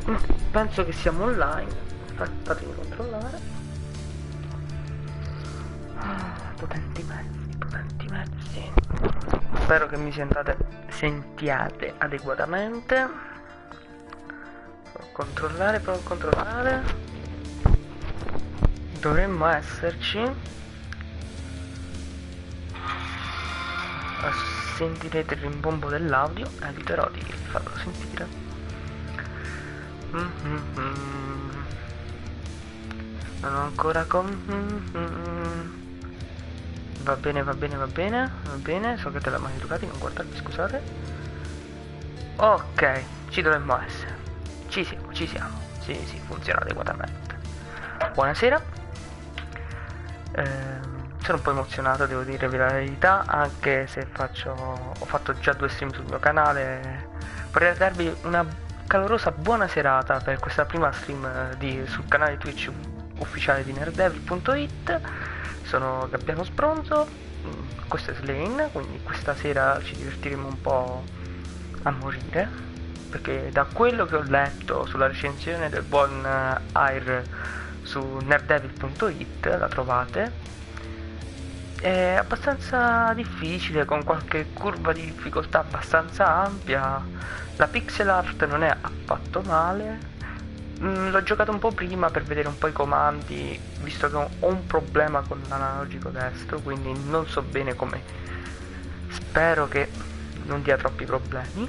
Penso che siamo online. Fatemi controllare. Potenti mezzi, potenti mezzi. Spero che mi sentiate adeguatamente. Provo a controllare. Dovremmo esserci. Sentirete il rimbombo dell'audio, eviterò di farlo sentire. Non ho ancora Va bene, so che te l'ho mai educati, non guardarmi, scusate. Ok, ci dovremmo essere. Ci siamo. Sì, funziona adeguatamente. Buonasera. Sono un po' emozionato, devo dirvi la verità, anche se ho fatto già 2 stream sul mio canale. Vorrei darvi una calorosa buona serata per questa prima stream sul canale Twitch ufficiale di nerdevil.it. Sono Gabbiano Sbronzo, questo è Slane, quindi questa sera ci divertiremo un po' a morire, perché da quello che ho letto sulla recensione del buon Air su nerdevil.it, la trovate, è abbastanza difficile, con qualche curva di difficoltà abbastanza ampia. La pixel art non è affatto male. L'ho giocato un po' prima per vedere un po' i comandi, visto che ho un problema con l'analogico destro, quindi non so bene come. Spero che non dia troppi problemi.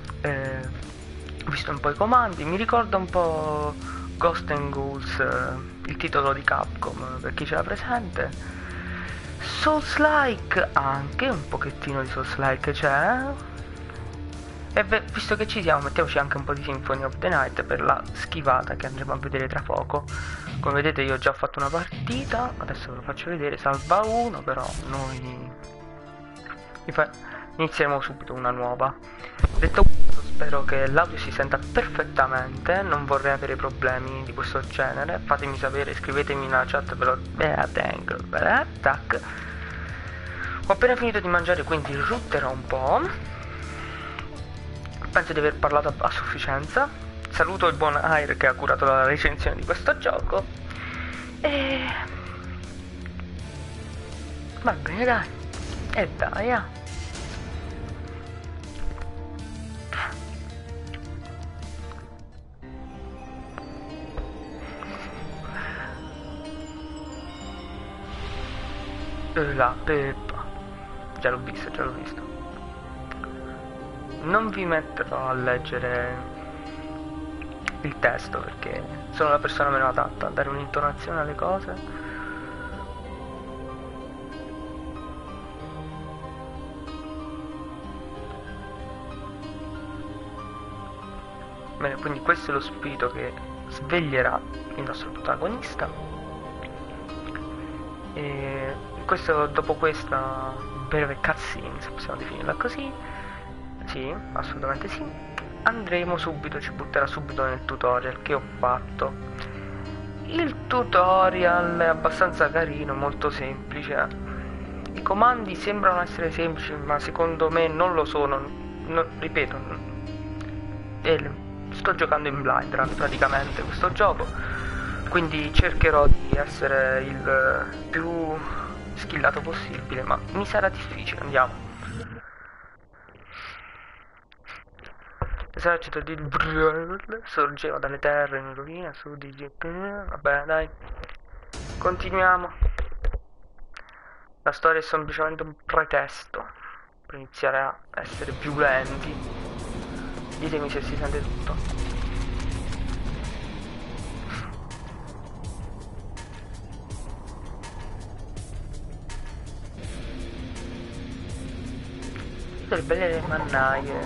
Ho visto un po' i comandi, mi ricorda un po' Ghost and Ghouls, il titolo di Capcom, per chi ce l'ha presente. Souls-like, anche un pochettino di Souls-like c'è. E visto che ci siamo, mettiamoci anche un po' di Symphony of the Night per la schivata che andremo a vedere tra poco. Come vedete io ho già fatto una partita, adesso ve lo faccio vedere, salva uno, però noi inizieremo subito una nuova. Detto questo, spero che l'audio si senta perfettamente, non vorrei avere problemi di questo genere. Fatemi sapere, scrivetemi nella chat, ve lo tengo. Tac. Ho appena finito di mangiare, quindi rutterò un po'. Penso di aver parlato a sufficienza. Saluto il buon Air che ha curato la recensione di questo gioco. E va bene, dai. E dai, La peppa. Già l'ho visto. Non vi metterò a leggere il testo perché sono la persona meno adatta a dare un'intonazione alle cose. Bene, quindi questo è lo spirito che sveglierà il nostro protagonista. E dopo questa breve cutscene, se possiamo definirla così, sì, assolutamente sì, ci butterà subito nel tutorial che ho fatto. Il tutorial è abbastanza carino, molto semplice. I comandi sembrano essere semplici, ma secondo me non lo sono. Ripeto, sto giocando in blind run praticamente questo gioco, quindi cercherò di essere il più skillato possibile, ma mi sarà difficile. Andiamo. L'esercito di sorgeva dalle terre in rovina su di vabbè, dai, continuiamo. La storia è semplicemente un pretesto per iniziare a essere più lenti. Ditemi se si sente tutto. Le belle mannaie.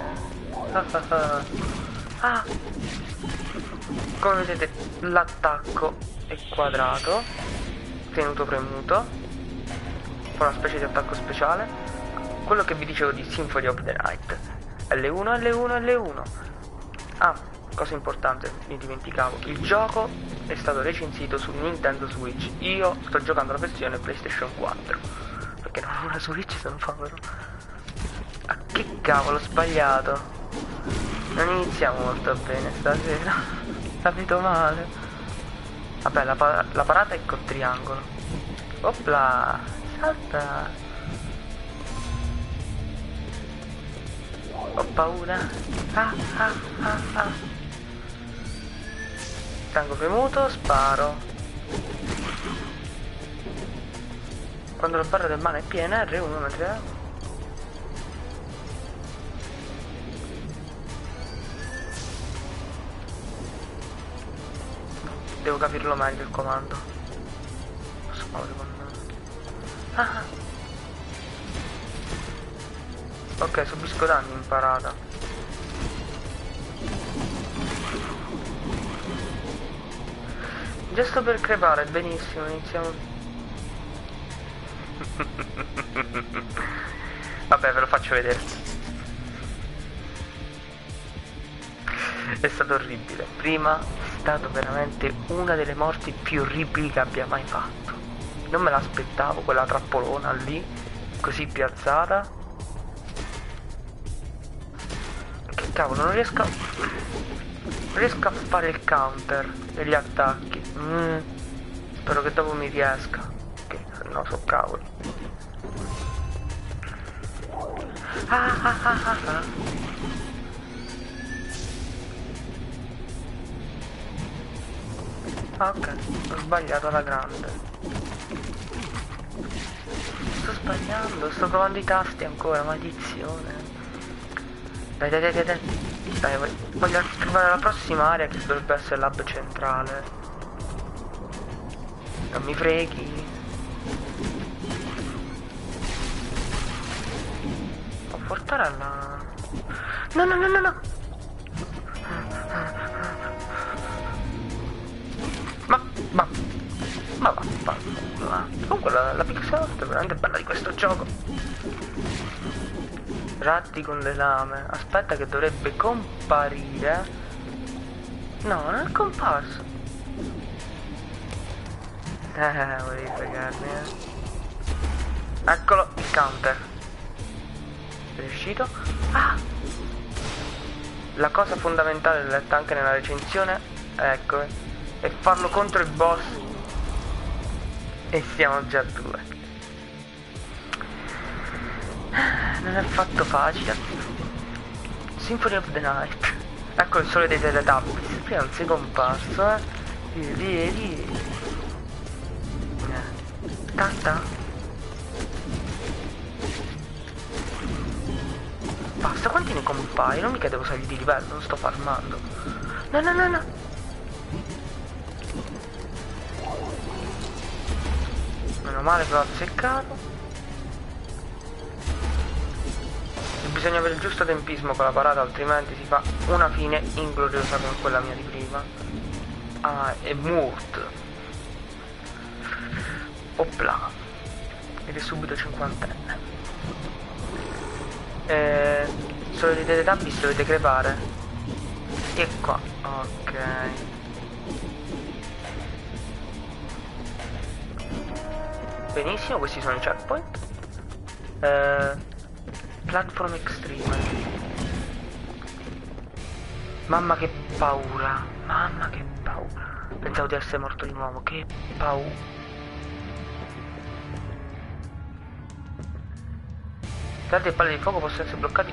Ah. Come vedete l'attacco è quadrato, tenuto premuto, fa una specie di attacco speciale. Quello che vi dicevo di Symphony of the Night. L1, L1, L1. Ah, cosa importante, mi dimenticavo. Il gioco è stato recensito su Nintendo Switch. Io sto giocando la versione PlayStation 4, perché non ho una Switch, sono povero. Ah, che cavolo, ho sbagliato. Non iniziamo molto bene stasera. Capito male. Vabbè, la parata è col triangolo. Opla, salta. Ho paura. Ah, ah, ah, ah. Tengo premuto, sparo. Quando la barra del mano è piena, R1 mentre... Devo capirlo meglio il comando. Posso muovere con... Ah. Ok, subisco danni in parata. Giusto per crepare, benissimo, iniziamo. Vabbè, ve lo faccio vedere. È stato orribile. Prima è stato veramente una delle morti più orribili che abbia mai fatto. Non me l'aspettavo, quella trappolona lì, così piazzata. Che cavolo, non riesco a fare il counter degli attacchi. Spero che dopo mi riesca, che se no so cavoli. Ok, ho sbagliato alla grande. Sto sbagliando, sto provando i tasti ancora, maledizione. Dai, dai, dai, dai, dai. Dai, voglio arrivare alla prossima area che dovrebbe essere l'hub centrale. Non mi freghi. Può portare alla... No, no, no, no, no. Ma va. Comunque la pixel è veramente bella di questo gioco. Ratti con le lame. Aspetta che dovrebbe comparire. No, non è comparso. Volevi fregarmi, Eccolo, il counter. È riuscito? Ah! La cosa fondamentale letta anche nella recensione, ecco, è farlo contro il boss. E siamo già due. Non è affatto facile. Symphony of the Night. Ecco il sole dei Teletubbies. Prima non sei comparso, Vedi. Tanta. Basta, quanti ne compaiono? Mica devo salire di livello, non sto farmando. No, no, no, no. Meno male che l'ho azzeccato. Bisogna avere il giusto tempismo con la parata, altrimenti si fa una fine ingloriosa come quella mia di prima. Ah, è morto. Opla. Ed è subito 50enne. Solo di Teletubbies dovete crepare. E qua. Ok. Benissimo, questi sono i checkpoint. Platform Extreme. Mamma che paura. Mamma che paura. Pensavo di essere morto di nuovo. Che paura. Tardi e palle di fuoco possono essere bloccati.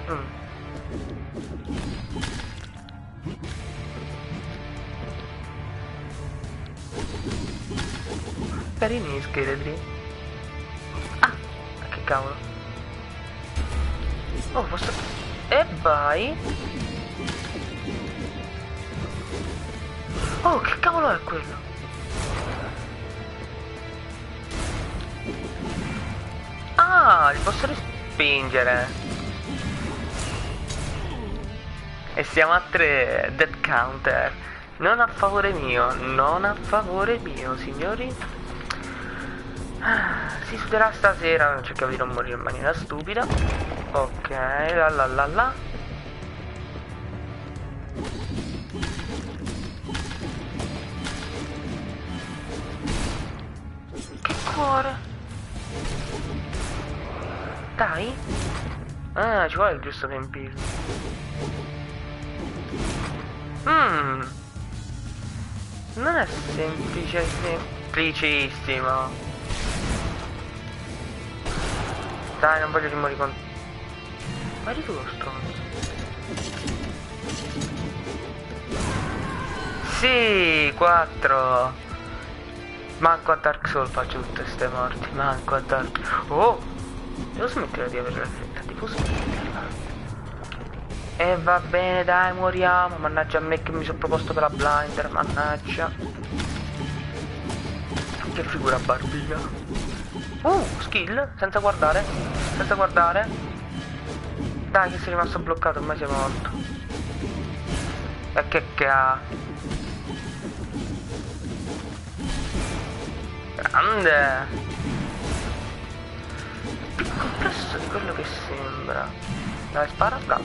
Carini gli scheletri. Ah, che cavolo. Oh, posso... E vai. Oh, che cavolo è quello? Ah, li posso respingere. E siamo a 3. Dead counter. Non a favore mio. Non a favore mio, signori. Si suderà stasera. Cerchiamo di non morire in maniera stupida. Ok, la. Che cuore. Dai. Ah, ci vuole il giusto tempismo. Non è semplice, semplicissimo. Dai, non voglio rimuovere con... Ma eri tu lo stronzo? Sì, 4. Manco a Dark Souls faccio tutte ste morti. Manco a Dark... Oh! Devo smettere di avere la fretta, devo smetterla. E va bene, dai, moriamo. Mannaggia a me che mi sono proposto per la blinder, mannaggia. Che figura barbina. Skill, senza guardare. Senza guardare. Dai, che sei rimasto bloccato, ormai sei morto. E che ha? Grande. Più complesso di quello che sembra. Dai, spara, bravo.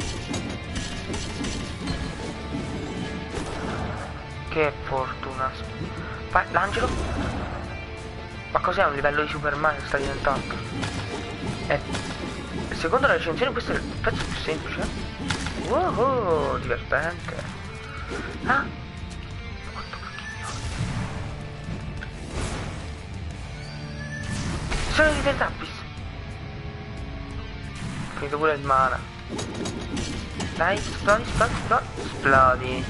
Che fortuna. Vai, lancialo. Ma cos'è un livello di Super Mario sta diventando? Secondo la recensione questo è il pezzo più semplice. Wow, divertente. Ah. Sono di Teletubbies. Finito pure il mana. Dai, esplodi, esplodi, esplodi. Esplodi.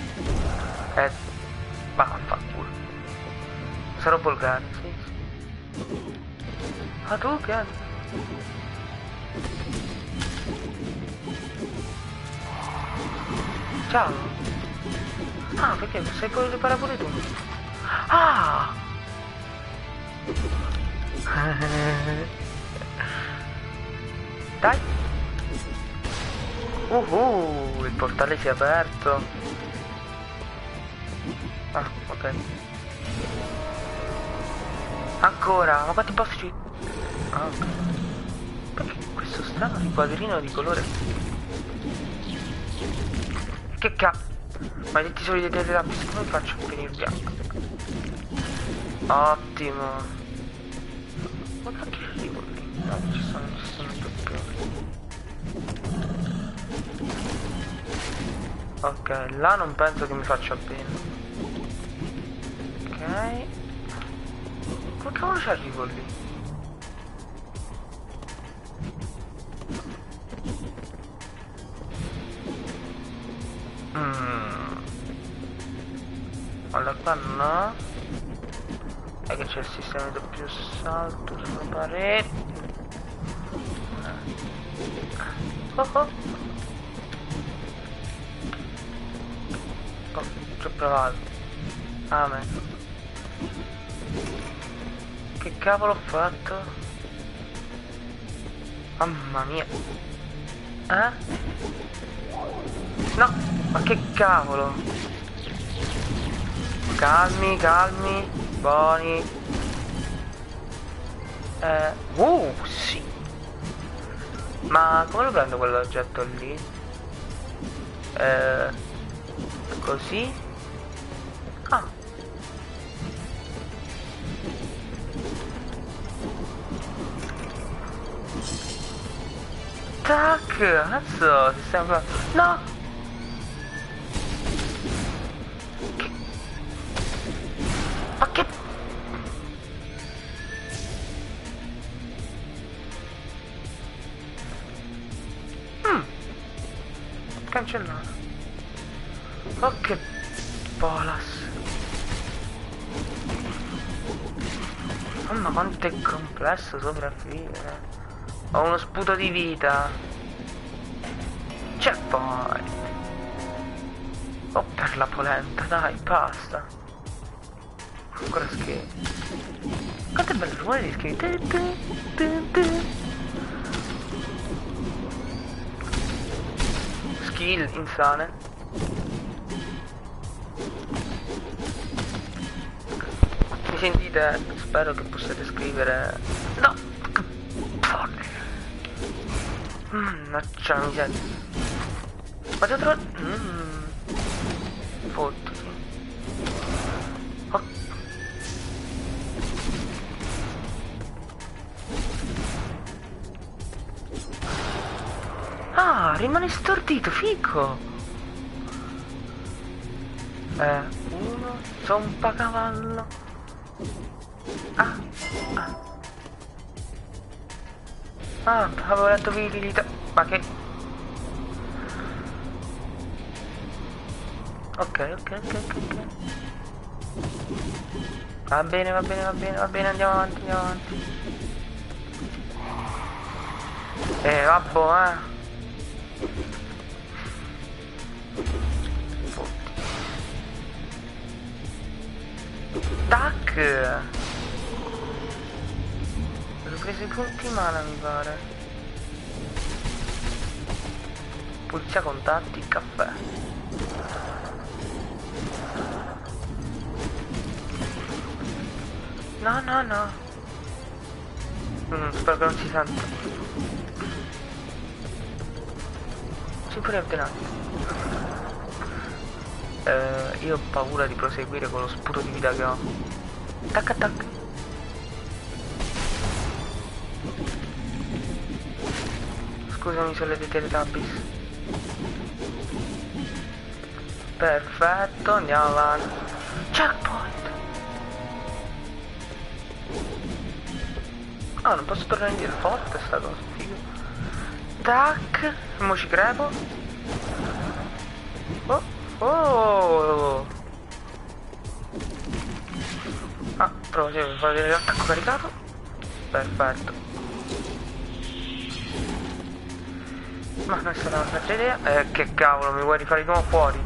Vaffanculo. Sarò volgare, sì. Ma tu che... Ciao. Ah, perché sei pure riparare pure tu? Ah! Dai. Il portale si è aperto. Ah, ok. Ancora, ma quanti boss ci... Ah, ok. Perché questo strano riquadrino di colore? Che cazzo? Maledetti soliti Teletubbies, come faccio a finire bianco? Ottimo. Ma cacchio arrivo lì? No, ci sono più. Ok, là non penso che mi faccia bene. Ok. Come cavolo ci arrivo lì? Allora qua no. È che c'è il sistema di doppio salto sulla parete. Oh, ci ho provato. Amen. Che cavolo ho fatto? Mamma mia. No, ma che cavolo? Calmi, buoni. Sì. Ma come lo prendo quell'oggetto lì? Così? Ah. Tac, adesso si sembra... No! Ma che... Cancellato. Oh che bolas. Mamma quanto è complesso sopravvivere. Ho uno sputo di vita. C'è poi. Oh per la polenta, dai, basta. Ancora scherzo. Quanto è bello il rumore di scherzi. Skill insane. Mi sentite? Spero che possiate scrivere. No! Mannaggia miseria. Ma devo trovare... Fottiti. Oh. Ah, rimane stordito, fico. Uno, zompacavallo. Ah, ah. Ah, avevo letto virilità. Ma che... Ok. Va bene, andiamo avanti. Vabbè, Tac! Ho preso i punti mana, mi pare. Pulizia contatti, caffè. No. Spero che non si senta. Sì, pure ordinato. Io ho paura di proseguire con lo sputo di vita che ho. Tac. Scusami se le Teletubbies. Perfetto, andiamo avanti. Checkpoint! Ah, non posso tornare indietro, forte sta cosa, figo. Tac, mo ci crepo. Oh! Ah, provo a fare l'attacco caricato. Perfetto. Ma non è stata una faccia idea. Che cavolo, mi vuoi rifare di nuovo fuori?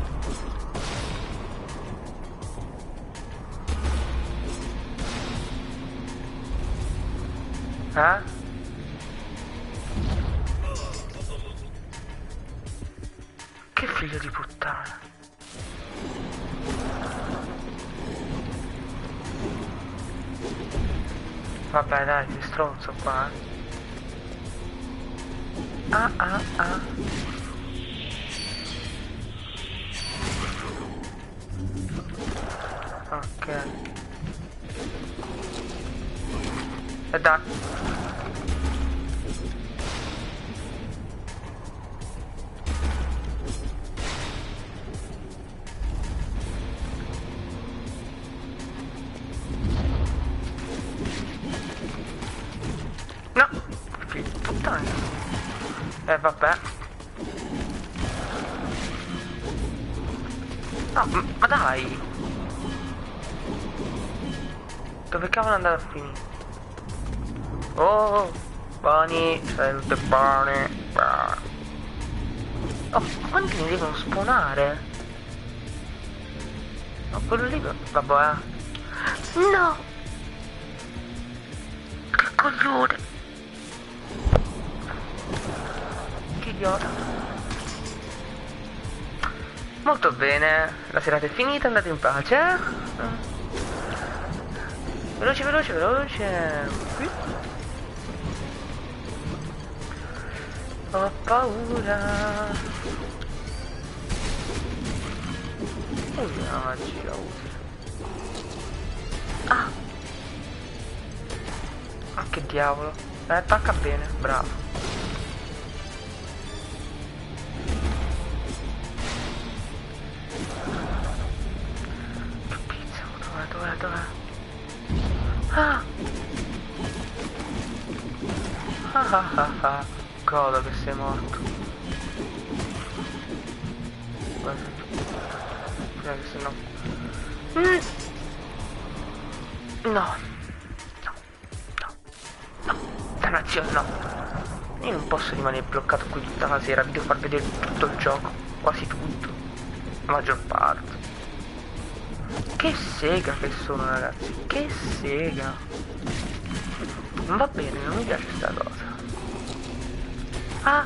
Che figlio di puttana. Vabbè dai, sei stronzo qua. Ah. Ok. E dai. No! Figlio di puttana. Vabbè. No, ma dai! Dove cavolo è andato a finire? Oh, buoni, sente buoni. Oh, quanti ne devono spawnare? No, quello lì, vabbè. No! Che coglione! Che idiota. Molto bene, la serata è finita, andate in pace. Veloce. Qui. Ho paura. Una magia utile. Ah, che diavolo. Attacca bene, bravo. Che pizza, dov'è? Ah. Godo che sei morto. Guarda che se no. No. Dannazione, no. Io non posso rimanere bloccato qui tutta la sera. Vi devo far vedere tutto il gioco. Quasi tutto. La maggior parte. Che sega che sono, ragazzi. Che sega. Non va bene, non mi piace sta cosa. Ah.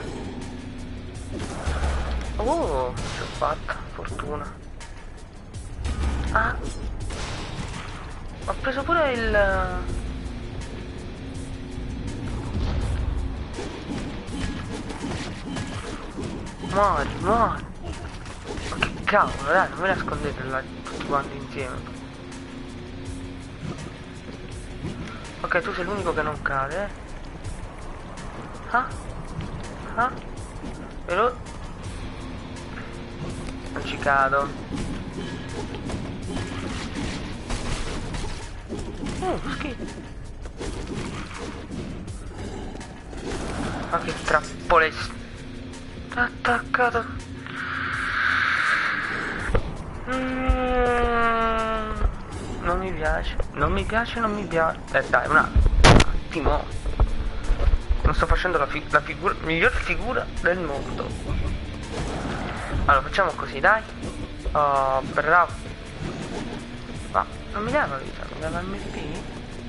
Oh, ce l'ho fatta, fortuna. Ah. Ho preso pure il... Muori. Ma che cavolo, dai, non me nascondete là tutti quanti insieme. Ok, tu sei l'unico che non cade. Ah. Però non ci cado. Schifo. Ma che trappole. Attaccato. Non mi piace. Non mi piace, non mi piace. Dai, un attimo. Non sto facendo la miglior figura del mondo. Allora, facciamo così, dai. Oh, bravo. Ma non mi dava vita, mi dava MP?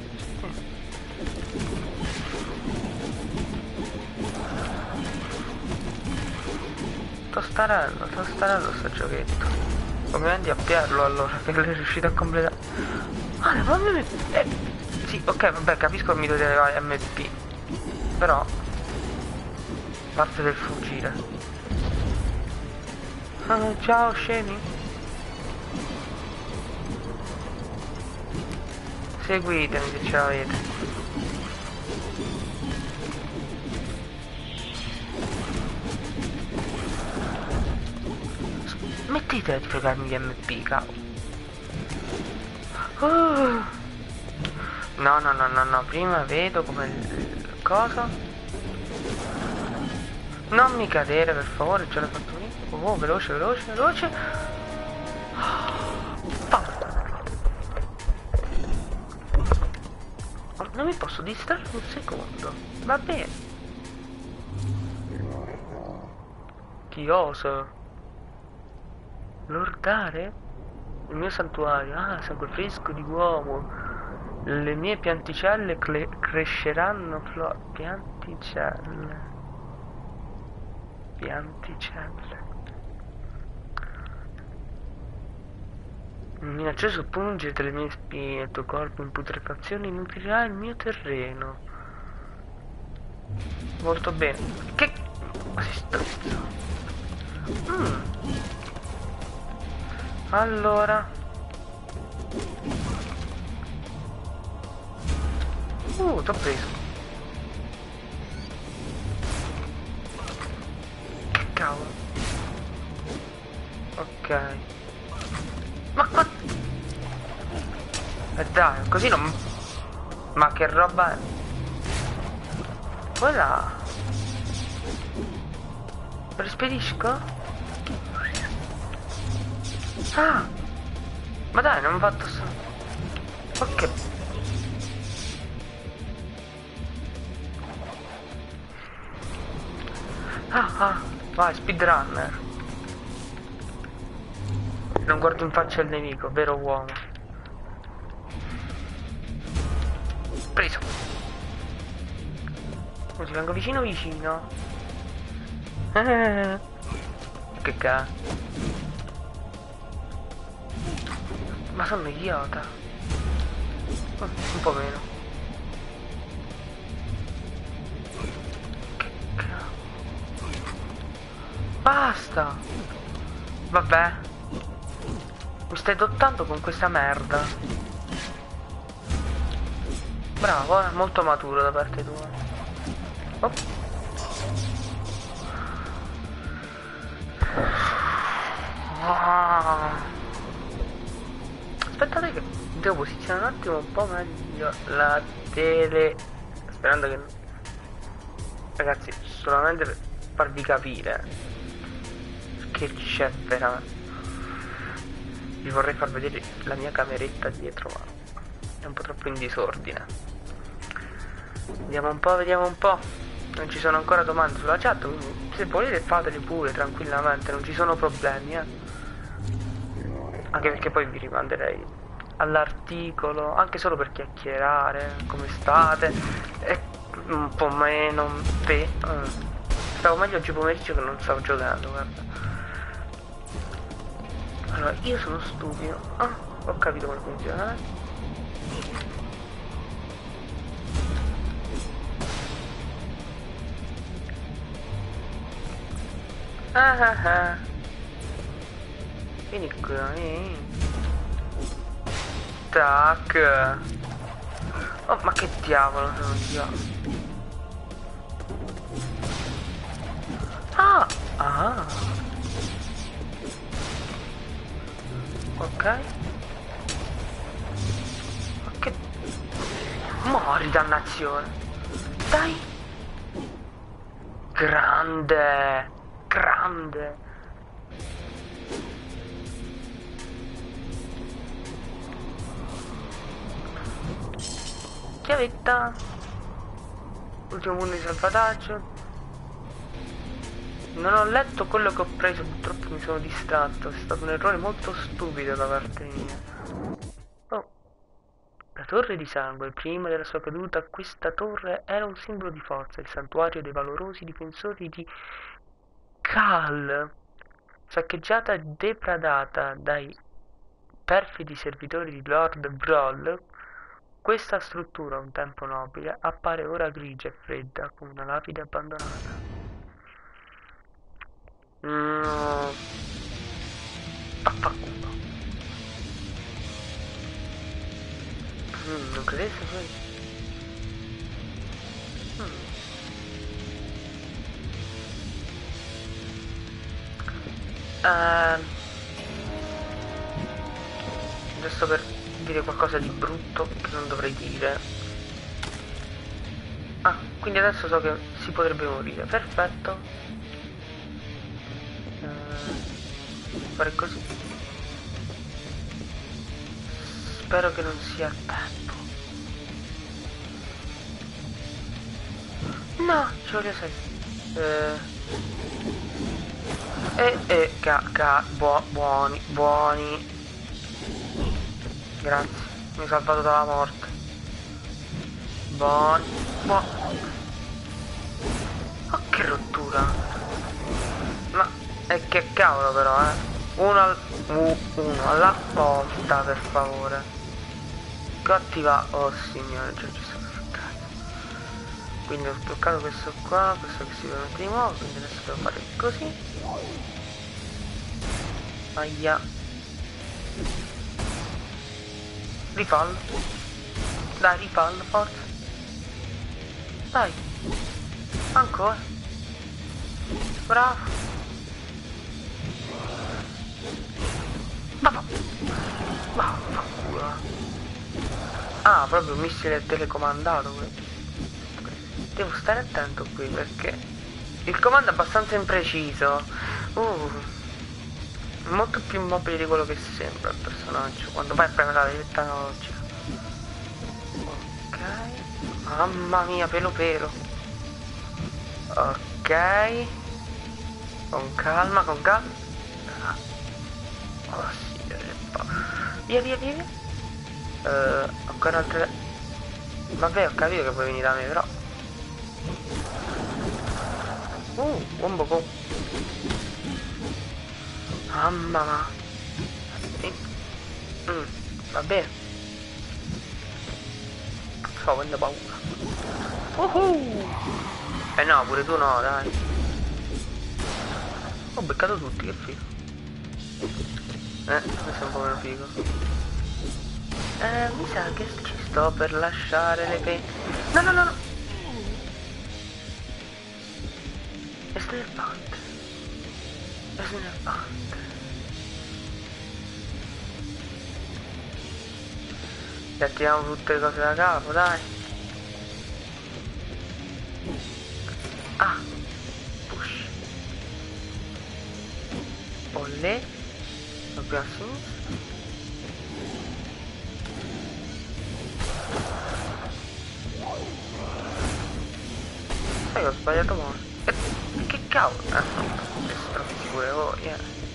Sto starando sto giochetto. Complimenti a Pierlo allora, che l'hai riuscito a completare. Ah, ma sì, ok, vabbè, capisco che mi dovete arrivare MP. Però parte del fuggire. Ah, ciao scemi. Seguitemi se ce l'avete. Smettete di fregarmi gli MP, cavolo. No, prima vedo come il coso. Non mi cadere per favore, ce l'ho fatto io. Oh, veloce. Non mi posso distrarre un secondo. Va bene. Chi osa lordare il mio santuario? Ah, sangue fresco di uomo. Le mie pianticelle cresceranno pianticelle. Il minaccioso pungere delle mie spine, il tuo corpo in putrefazione nutrirà il mio terreno. Molto bene. Che... Ma si strizza. Allora. T'ho preso. Che cavolo. Ok. Ma dai, così non... Ma che roba è? Voilà. Rispedisco? Ah! Ma dai, non ho fatto... Ok. Vai, speedrunner. Non guardo in faccia il nemico, vero uomo. Preso. Così vengo vicino. Che cazzo. Ma sono idiota. Un po' meno. Che cazzo. Basta. Vabbè. Mi stai dottando con questa merda. Bravo, molto maturo da parte tua. Oh. Aspettate che devo posizionare un attimo un po' meglio la tele. Sperando che... Ragazzi, solamente per farvi capire che c'è veramente. Vi vorrei far vedere la mia cameretta dietro, ma è un po' troppo in disordine. Vediamo un po'. Non ci sono ancora domande sulla chat, quindi se volete fatele pure tranquillamente, non ci sono problemi, Anche perché poi vi rimanderei all'articolo, anche solo per chiacchierare, come state, e un po' meno stavo meglio oggi pomeriggio che non stavo giocando, guarda. Allora, io sono stupido. Ho capito come funziona. Vieni qui. Tac. Oh, ma che diavolo sono io? Ok. Ma che... dannazione. Dai. Grande. Grande. Chiavetta. Ultimo punto di salvataggio. Non ho letto quello che ho preso, purtroppo mi sono distratto. È stato un errore molto stupido da parte mia. Oh. La torre di sangue. Prima della sua caduta questa torre era un simbolo di forza, il santuario dei valorosi difensori di Khal. Saccheggiata e depredata dai perfidi servitori di Lord Vroll, questa struttura, un tempo nobile, appare ora grigia e fredda come una lapide abbandonata. Affanculo. Non credesse poi. Giusto per dire qualcosa di brutto che non dovrei dire. Ah, quindi adesso so che si potrebbe morire. Perfetto. Fare così. Spero che non sia a tempo. No, ci voglio sapere. Buoni. Grazie, mi hai salvato dalla morte. Buoni. Oh, che rottura. Ma che cavolo però, uno alla volta, per favore. Cattiva. Oh signore, già ci sono fruttato. Quindi ho sbloccato questo qua, questo che si permette di nuovo, quindi adesso devo fare così. Aia. Rifallo. Dai, rifallo, forza. Dai. Ancora. Bravo. Vaffanculo. Ah, proprio un missile telecomandato questo. Devo stare attento qui perché il comando è abbastanza impreciso. Molto più immobile di quello che sembra il personaggio quando vai a premere la letta analogica. Ok. Mamma mia, pelo. Ok. Con calma. Oh signore. Via. Ancora altre. Vabbè, ho capito che puoi venire da me, però. Buon bobo. Mamma. Vabbè. Sto avendo paura. Eh no, pure tu no, dai. Ho beccato tutti, che figo. Questo è un po' meno figo. Mi sa che ci sto per lasciare le penne. No. È snervante. Attiviamo tutte le cose da capo, dai. Ah, push. Olle. Dobbiamo a sinistra. Sai che ho sbagliato molto. Che cavolo? Stronzi pure voi,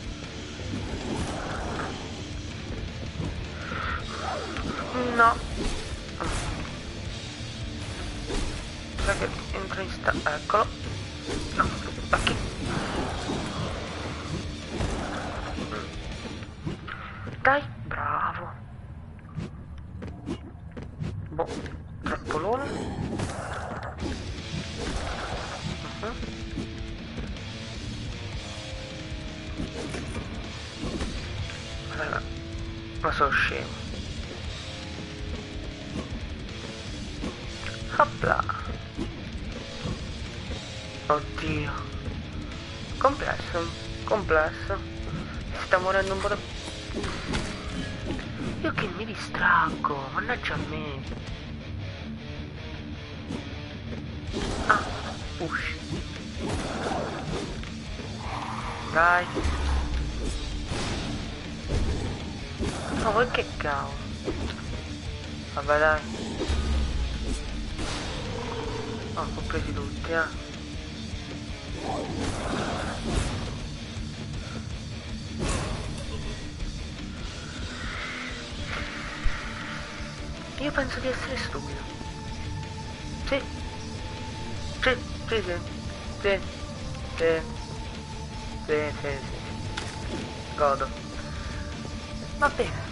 No. Sai che entra in eccolo. No, ma che? Dai, bravo. Boh, trappolone. Ma sono scemo. Hopla. Oddio. Complesso. Si sta morendo un po' da. Io che mi distraggo, mannaggia a me. Push. Dai. Ma voi che cavolo. Vabbè dai. Oh, ho presi tutti, Io penso di essere stupido. Sì. Sì, sì, sì. Sì. Sì. Sì, sì, sì. Godo. Va bene.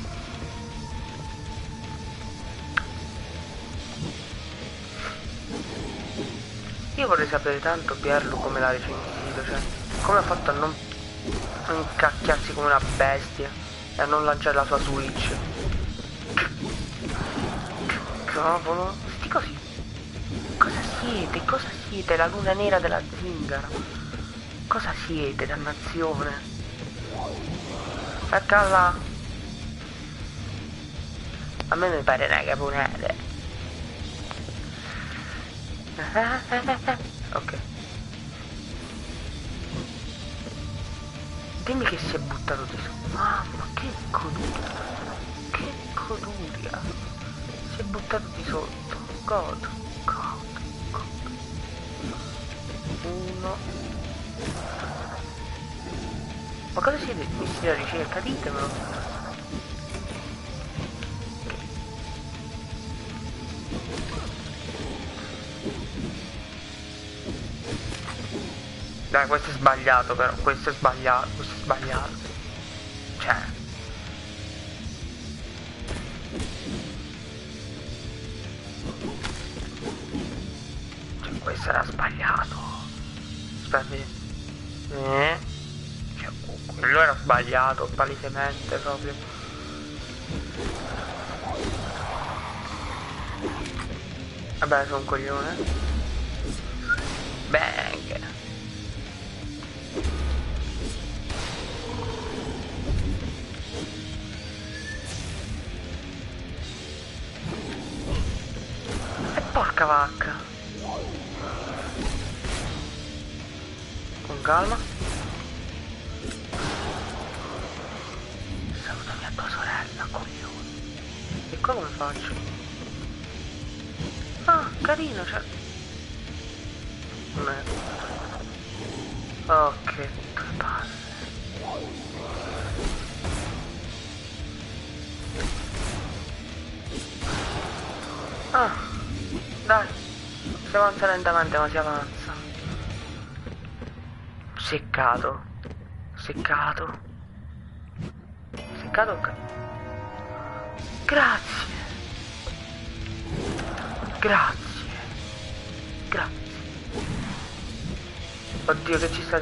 Io vorrei sapere tanto Pierlu come l'ha recensito, cioè come ha fatto a non incacchiarsi come una bestia e a non lanciare la sua Switch. Cavolo, sti così. Cosa siete? Cosa siete? La luna nera della zingara. Cosa siete, dannazione? Eccola. A me mi pare una caponata. Ok. Dimmi che si è buttato di su. Mamma, che goduria. Che goduria. Si è buttato di sotto. God. God. God. Uno. Ma cosa siete messi alla ricerca? Ditemelo. Dai, questo è sbagliato però, questo è sbagliato, questo è sbagliato. Cioè. Questo era sbagliato. Aspetta. Cioè, quello era sbagliato, palesemente proprio. Vabbè, sono un coglione. Bang. E porca vacca. Con calma. Salutami a tua sorella, coglione. E qua come faccio? Ah, carino, cioè. Ok, due palle. Ah, dai. Si avanza lentamente, ma si avanza. Seccato. Seccato. Seccato ok. Grazie. Grazie. Grazie. Oddio che ci sta.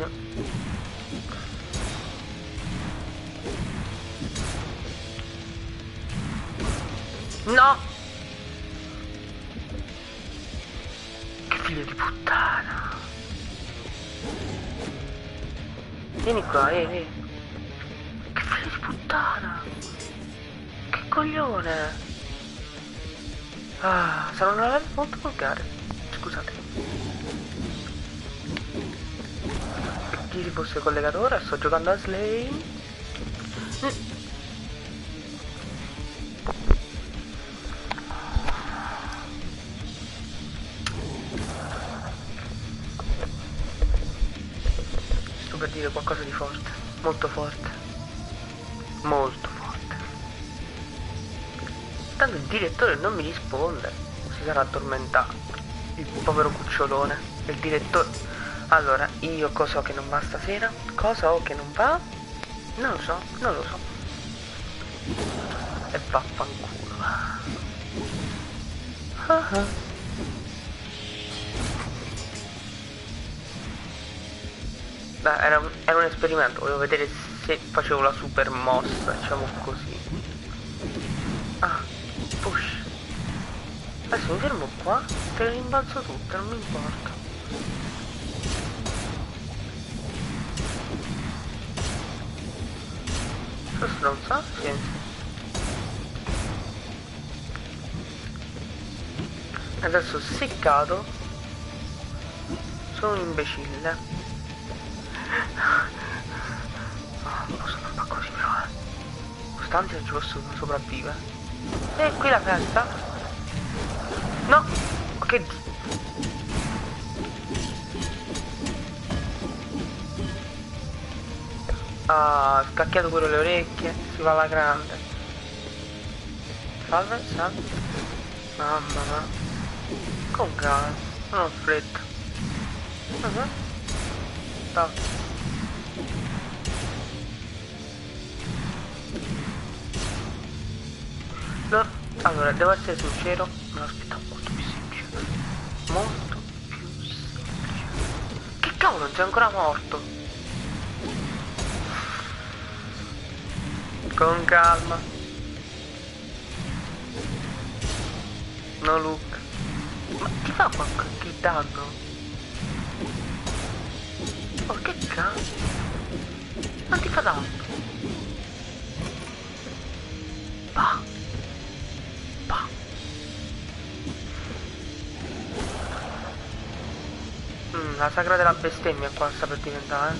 No. Che figlio di puttana. Vieni qua, Che figlio di puttana. Che coglione. Ah, sarà una live molto volgare. Scusate. Per chi si fosse collegato ora, sto giocando a Slane. Sto per dire qualcosa di forte. Molto forte. Molto forte. Tanto il direttore non mi risponde. Si sarà addormentato. Il povero cucciolone. Il direttore. Allora, io cosa ho che non va stasera? Cosa ho che non va? Non lo so, non lo so. E vaffanculo. Beh, era un esperimento, volevo vedere se facevo la super mossa, diciamo così. Ah, push. Adesso mi fermo qua, te le rimbalzo tutte, non mi importa. Questo non sa? Sì. Adesso seccato. Sono un imbecille. No, non posso andare così però, Costanza ci posso sopravvivere. E qui la festa. No! Che ah, scacchiato pure le orecchie. Si va alla grande. Salve, salve. Mamma mia. Con calma, non ho fretta. Ciao. No, allora, devo essere sincero, me l'aspettavo molto più semplice. Molto più semplice. Che cavolo, non sei ancora morto? Con calma. No, Luke. Ma ti fa qualche danno? Oh, che cazzo? Non ti fa danno? Bah. Bah. La sagra della bestemmia qua sta per diventare,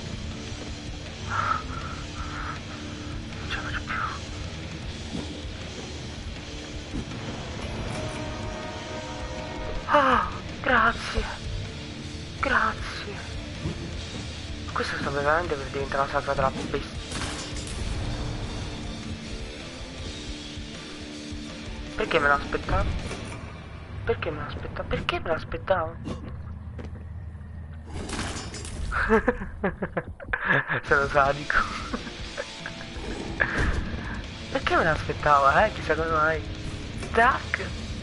Non ce la faccio più. Ah, grazie. Grazie. Questo sta veramente per diventare la sagra della bestemmia. Perché me l'aspettavo? Perché me l'aspettavo? Perché me l'aspettavo? Sono sadico. Perché me l'aspettavo, chissà come mai. Tac.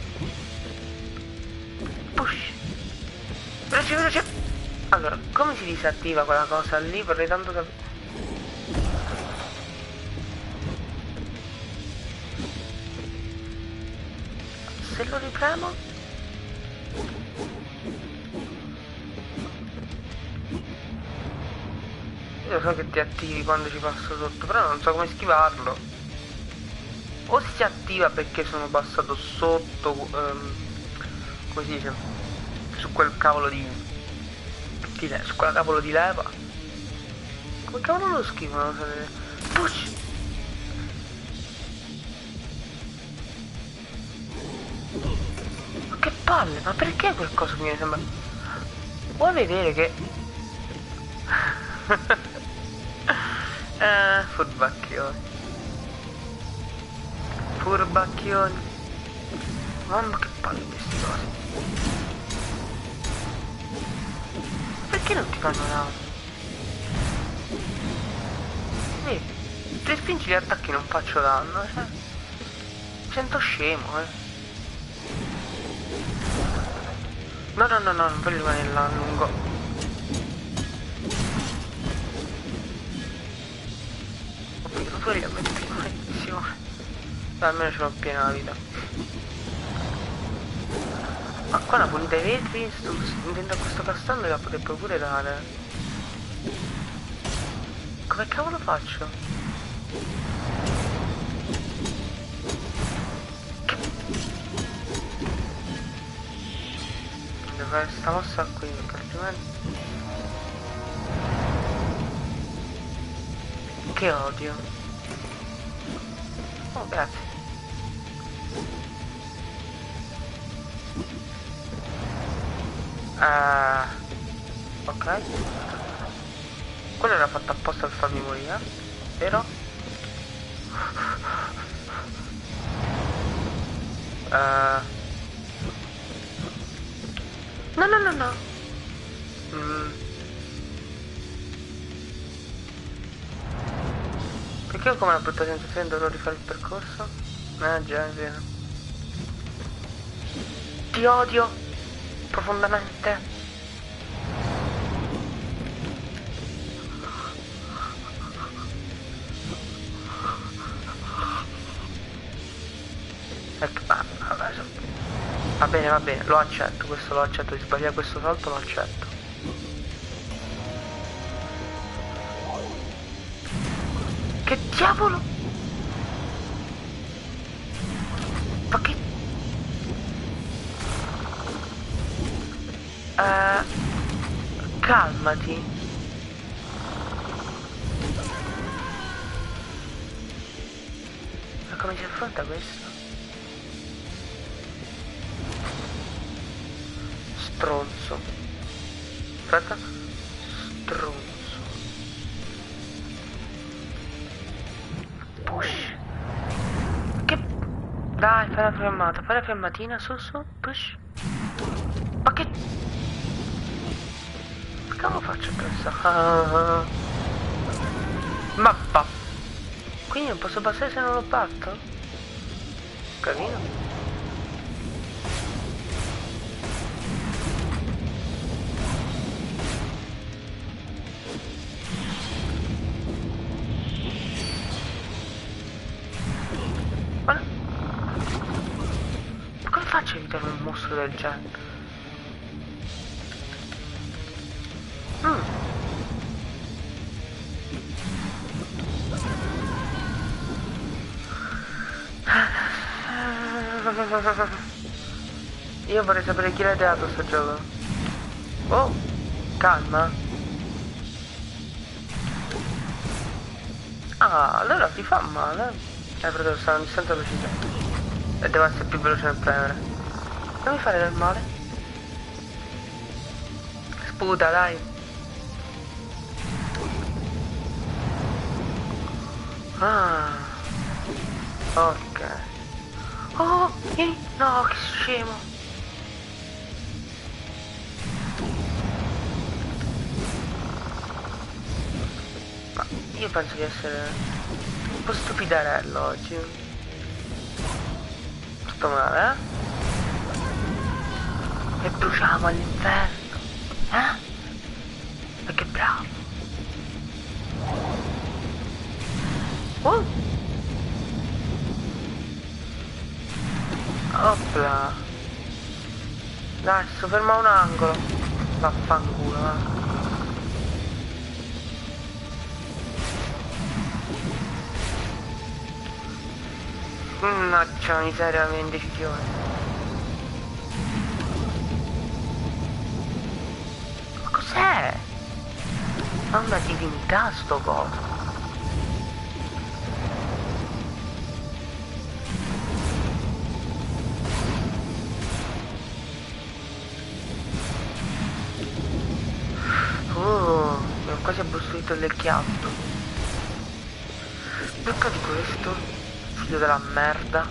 Push. Veloce, veloce. Allora, come si disattiva quella cosa lì? Vorrei tanto sapere. Se lo ripremo? Io so che ti attivi quando ci passo sotto, però non so come schivarlo. O si attiva perché sono passato sotto, come si dice, su quel cavolo su quella cavolo di leva. Come cavolo lo schivo? Non lo sapete. Push! Ma che palle, ma perché quel coso mi sembra... Vuoi vedere che... furbacchioni. Furbacchioni. Mamma che palle questi cosi. Perché non ti fanno danno? Se spingi gli attacchi non faccio danno, cioè. Sento scemo, No, no, no, no, non voglio rimanere là a lungo. Ho finito fuori a mettere in munizione. Almeno ce l'ho piena la vita. Ma qua una pulita ai vetri, dentro a questo castello la potrebbe pure dare. Come cavolo faccio? Devo fare sta mossa qui, perché altrimenti... Che odio. Oh, grazie. Ok. Quello era fatto apposta per farmi morire, vero? No, no, no, no. Perché ho come una brutta sensazione dovrò rifare il percorso? Già, è vero. Ti odio profondamente. Ecco, va bene, lo accetto, questo lo accetto, di sbagliare questo salto lo accetto. Che diavolo? Ma che... calmati. Ma come si affronta questo? Stronzo. Aspetta. Stronzo. Push. Che... Dai, fai la fiammatina, su, push. Ma che... Come faccio questo? Ma va. Quindi non posso passare se non lo batto? Carino. Ma come faccio a evitare un mostro del genere? Io vorrei sapere chi l'ha ideato sto gioco. Oh, calma. Ah, allora ti fa male. Però sta a una distanza velocità. E devo essere più veloce nel premere. Non mi fare del male. Sputa, dai. Ah. Ok. Oh, vieni. No, che scemo. Ma io penso di essere un po' stupidarello oggi. Sto male, eh? E bruciamo all'inferno. Eh? Ma che bravo. Opla. Dai, sto fermo a un angolo. Vaffanculo, Mannaggia miseria, la mia indecisione. Ma cos'è? Ma una divinità sto coso. Mi ho quasi abbrustolito il lecchiato. Becca di questo, figlio della merda.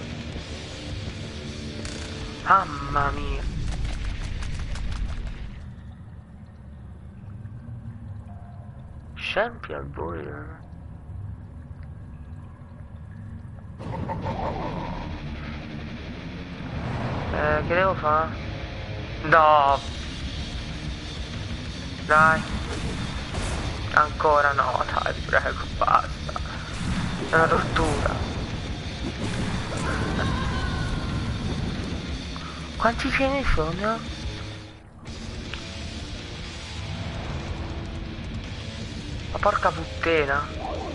Mamma mia. Champion Warrior. Che devo fare? No. Dai. Ancora no, dai, prego, basta. È una tortura. Quanti ce ne sono? Ma porca puttana.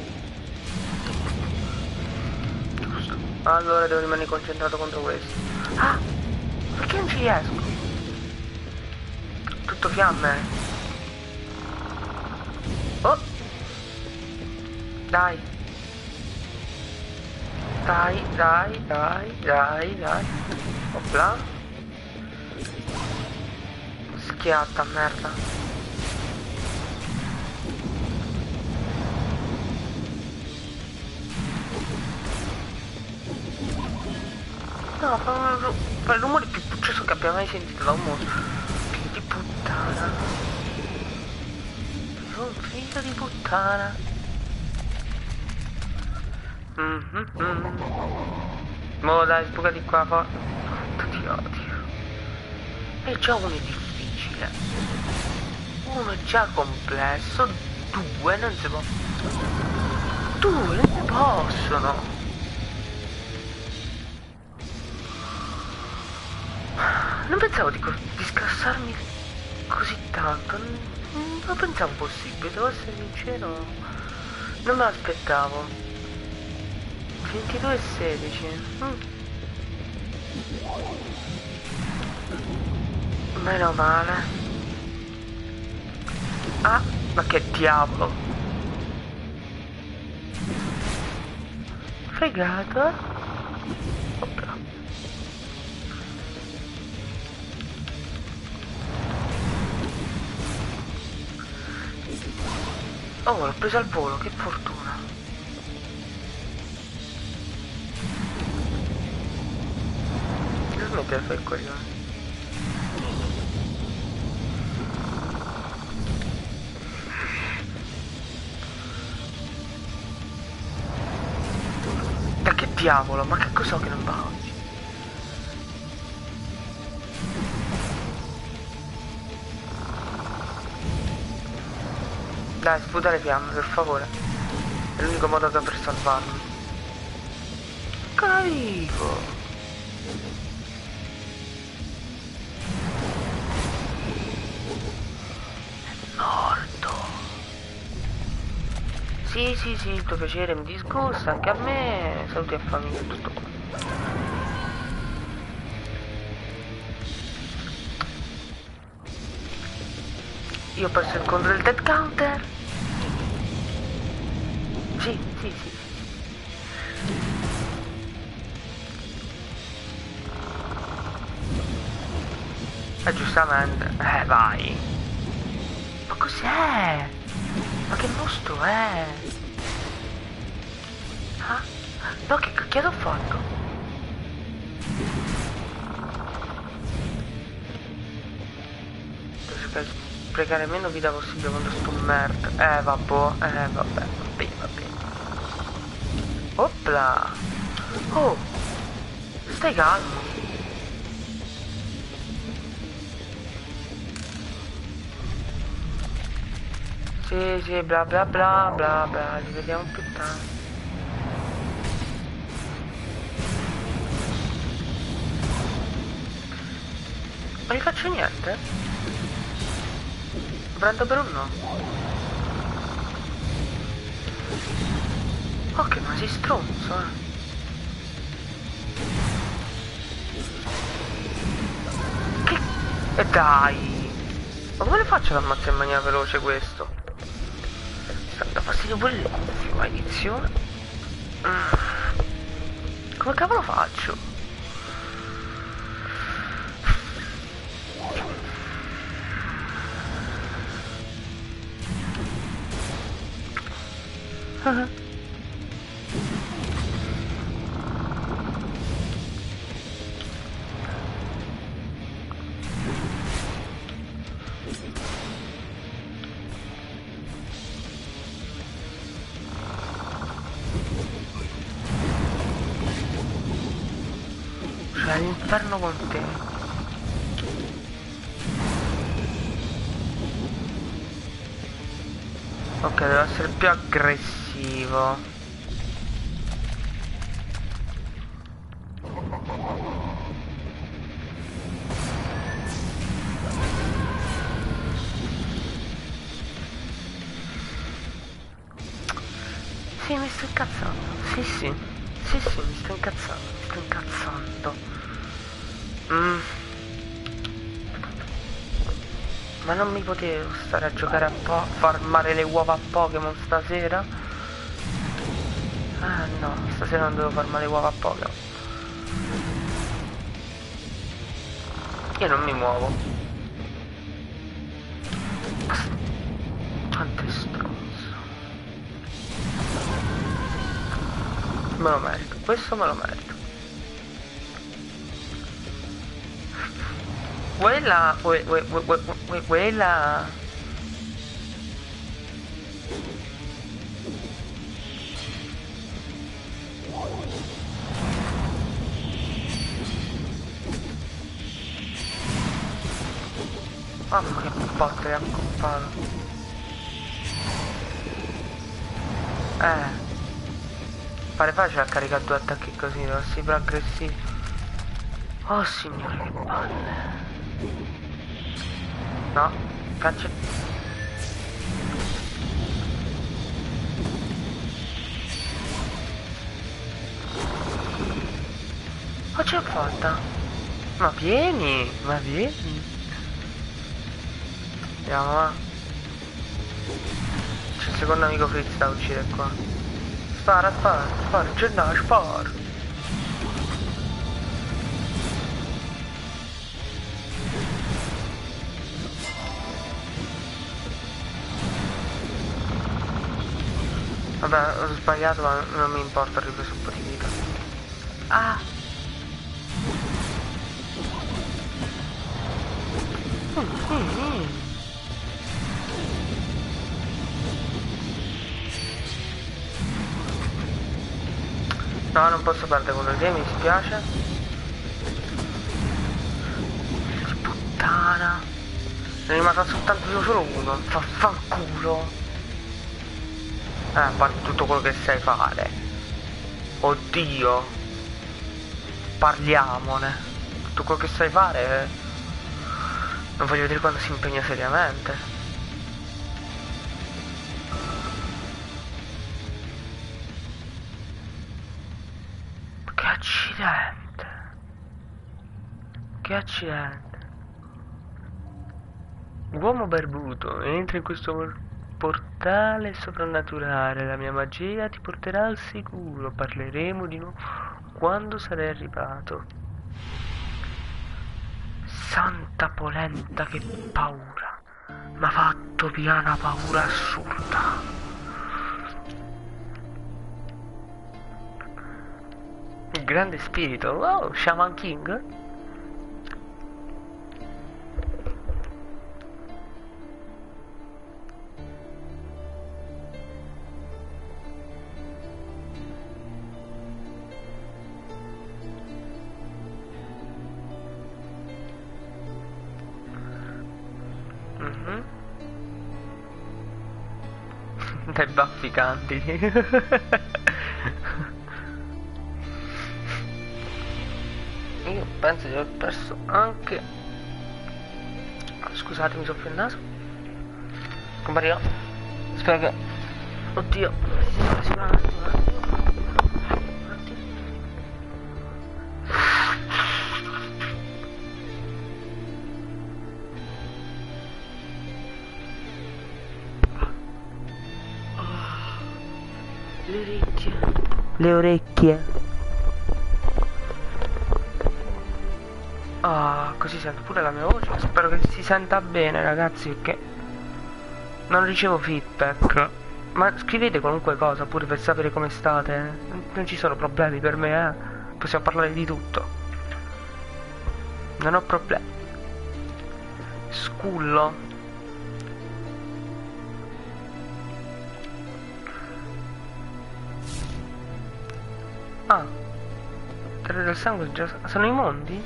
Giusto. Allora devo rimanere concentrato contro questo. Ah! Perché non ci riesco? Tutto fiamme. Oh! Dai! Dai! Opla! Schiatta, merda! No, fa il rumore più puccioso che abbia mai sentito da un mostro. Figlio di puttana! Un figlio di puttana! Mo dai, sbuca di qua, quanto ti odio. E già uno è difficile. Uno è già complesso. Due non si può. Due non si possono. Non pensavo di scassarmi così tanto. Non pensavo possibile, devo essere sincero. Non me l'aspettavo. 22 e 16. Meno male. Ah, ma che diavolo. Fregato. Opla. Oh, l'ho preso al volo, che fortuna. Non smettere di fare il coglione. Ma che diavolo, ma che cos'ho che non va oggi? Dai, sputa le fiamme, per favore. È l'unico modo per salvarmi. Ancora vivo. Morto. Sì, sì, sì, il tuo piacere mi disgusta, anche a me. Saluti a famiglia e tutto qua. Io ho perso il conto del dead counter. Sì, sì, sì. Giustamente. Vai. Ma cos'è? Ma che mostro è? Ah? No, che cacchio ho fatto? Devo cercare di sprecare meno vita possibile quando sto merda. vabbè, va bene, va bene. Opla! Oh! Stai calmo! Sì, sì, bla bla bla bla bla, ci vediamo più tardi. Non gli faccio niente? Prendo per un no. Ok, ma sei stronzo, Che? E dai! Ma come le faccio ad ammazzare in maniera veloce questo? Sta da fastidio pure le cuffie, maledizione. Come cavolo faccio? Cioè, all'inferno con te. Ok, devo essere più aggressivo. Sì, mi sto incazzando. Sì, sì. Sì, sì, mi sto incazzando. Mi sto incazzando. Ma non mi potevo stare a giocare a farmare le uova a Pokémon stasera? Ah no, stasera non devo farmare le uova a Pokémon. Io non mi muovo. Quanto è stronzo. Me lo merito, questo me lo merito. Quella. Quella. Mamma che botta che ha accoppato. Pare facile a caricare due attacchi così, devo essere più aggressivo. Oh signore che palle. No, caccia. Oh, ce l'ho fatta. Ma vieni, ma vieni. Andiamo, va. C'è il secondo amico Fritz da uccidere qua. Spara, spara, spara, Gennaro, spara. Vabbè, ho sbagliato, ma non mi importa, ho ripreso un po' di vita. Ah! No, non posso perdere quello lì, mi dispiace. Che puttana. Ne è rimasto soltanto io solo uno. Fanculo. A parte tutto quello che sai fare. Oddio. Parliamone. Tutto quello che sai fare. Non voglio vedere quando si impegna seriamente. Che accidente. Che accidente. Uomo barbuto, entra in questo portale soprannaturale. La mia magia ti porterà al sicuro. Parleremo di nuovo quando sarai arrivato. Santa polenta, che paura. M'ha fatto via una paura assurda. Il grande spirito. Wow, Shaman King? Dai baffi candidi. Io penso di aver perso anche... Scusate, mi soffio il naso. Comparirò. Spero che... Oddio. Si va un attimo. Le orecchie. Le orecchie. Ah, così sento pure la mia voce. Spero che si senta bene, ragazzi, perché non ricevo feedback. Ma scrivete qualunque cosa pure per sapere come state. Non ci sono problemi per me, eh. Possiamo parlare di tutto. Non ho problemi. Scullo. Ah, terra del sangue già... Sono i mondi?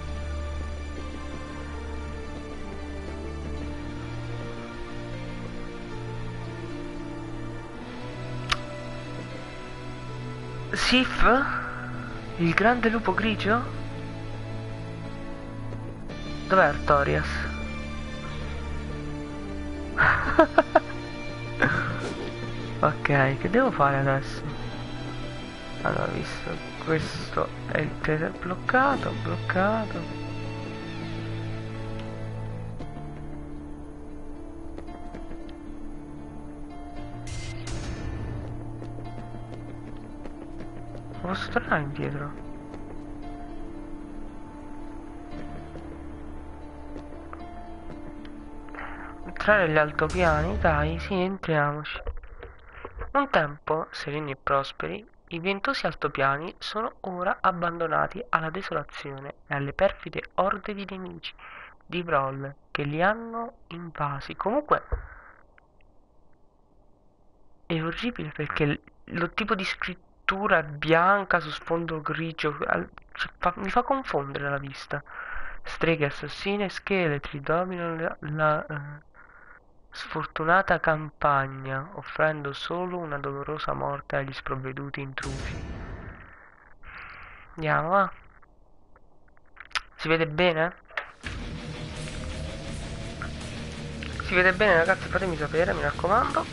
Sif? Il grande lupo grigio? Dov'è Artorias? Ok, che devo fare adesso? Allora, visto questo è il bloccato. Posso tornare indietro? Entrare gli altopiani, dai, sì, entriamoci. Un tempo sereni e prosperi, i ventosi altopiani sono ora abbandonati alla desolazione e alle perfide orde di nemici di Brawl che li hanno invasi. Comunque è orribile perché lo tipo di scrittura è bianca su sfondo grigio, mi fa confondere la vista. Streghe assassine e scheletri dominano la sfortunata campagna, offrendo solo una dolorosa morte agli sprovveduti intrusi. Andiamo, va. Si vede bene? Si vede bene, ragazzi, fatemi sapere, mi raccomando.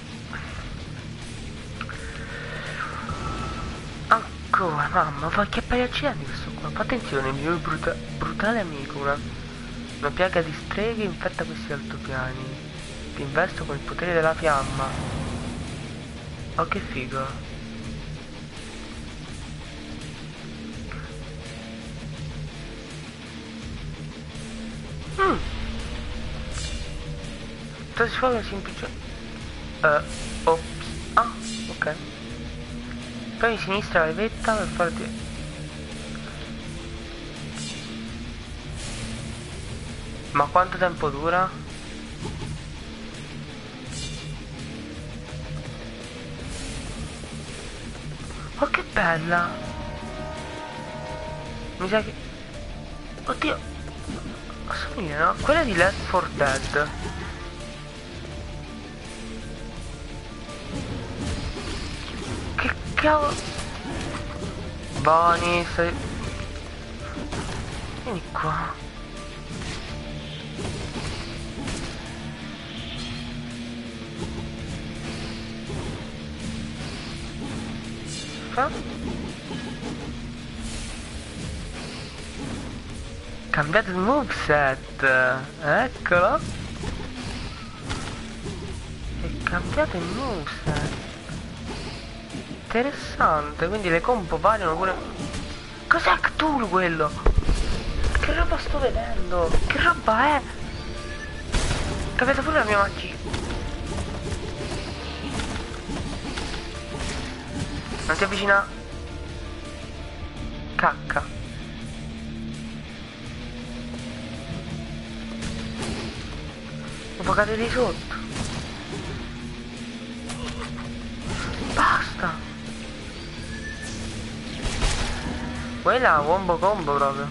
Ancora, mamma, fa che paio accidenti questo qua. Fa attenzione, il mio brutale amico, una piaga di streghe infetta questi altopiani. Ti investo con il potere della fiamma. Oh, che figo. Trasforma semplice. Ops. Ah, ok. Poi sinistra la vetta per farti. Ma quanto tempo dura? Oh, che bella! Mi sa che... Oddio! Assomiglia, no? Quella di Left 4 Dead. Che cavolo... Bonnie, stai... Vieni qua. Cambiato il moveset. Eccolo. È cambiato il moveset. Interessante. Quindi le combo variano pure. Cos'è Cthulhu quello? Che roba sto vedendo? Che roba è? Cambiato pure la mia magia. Non ti avvicina. Cacca. Mi può cadere di sotto. Basta. Quella wombo combo proprio.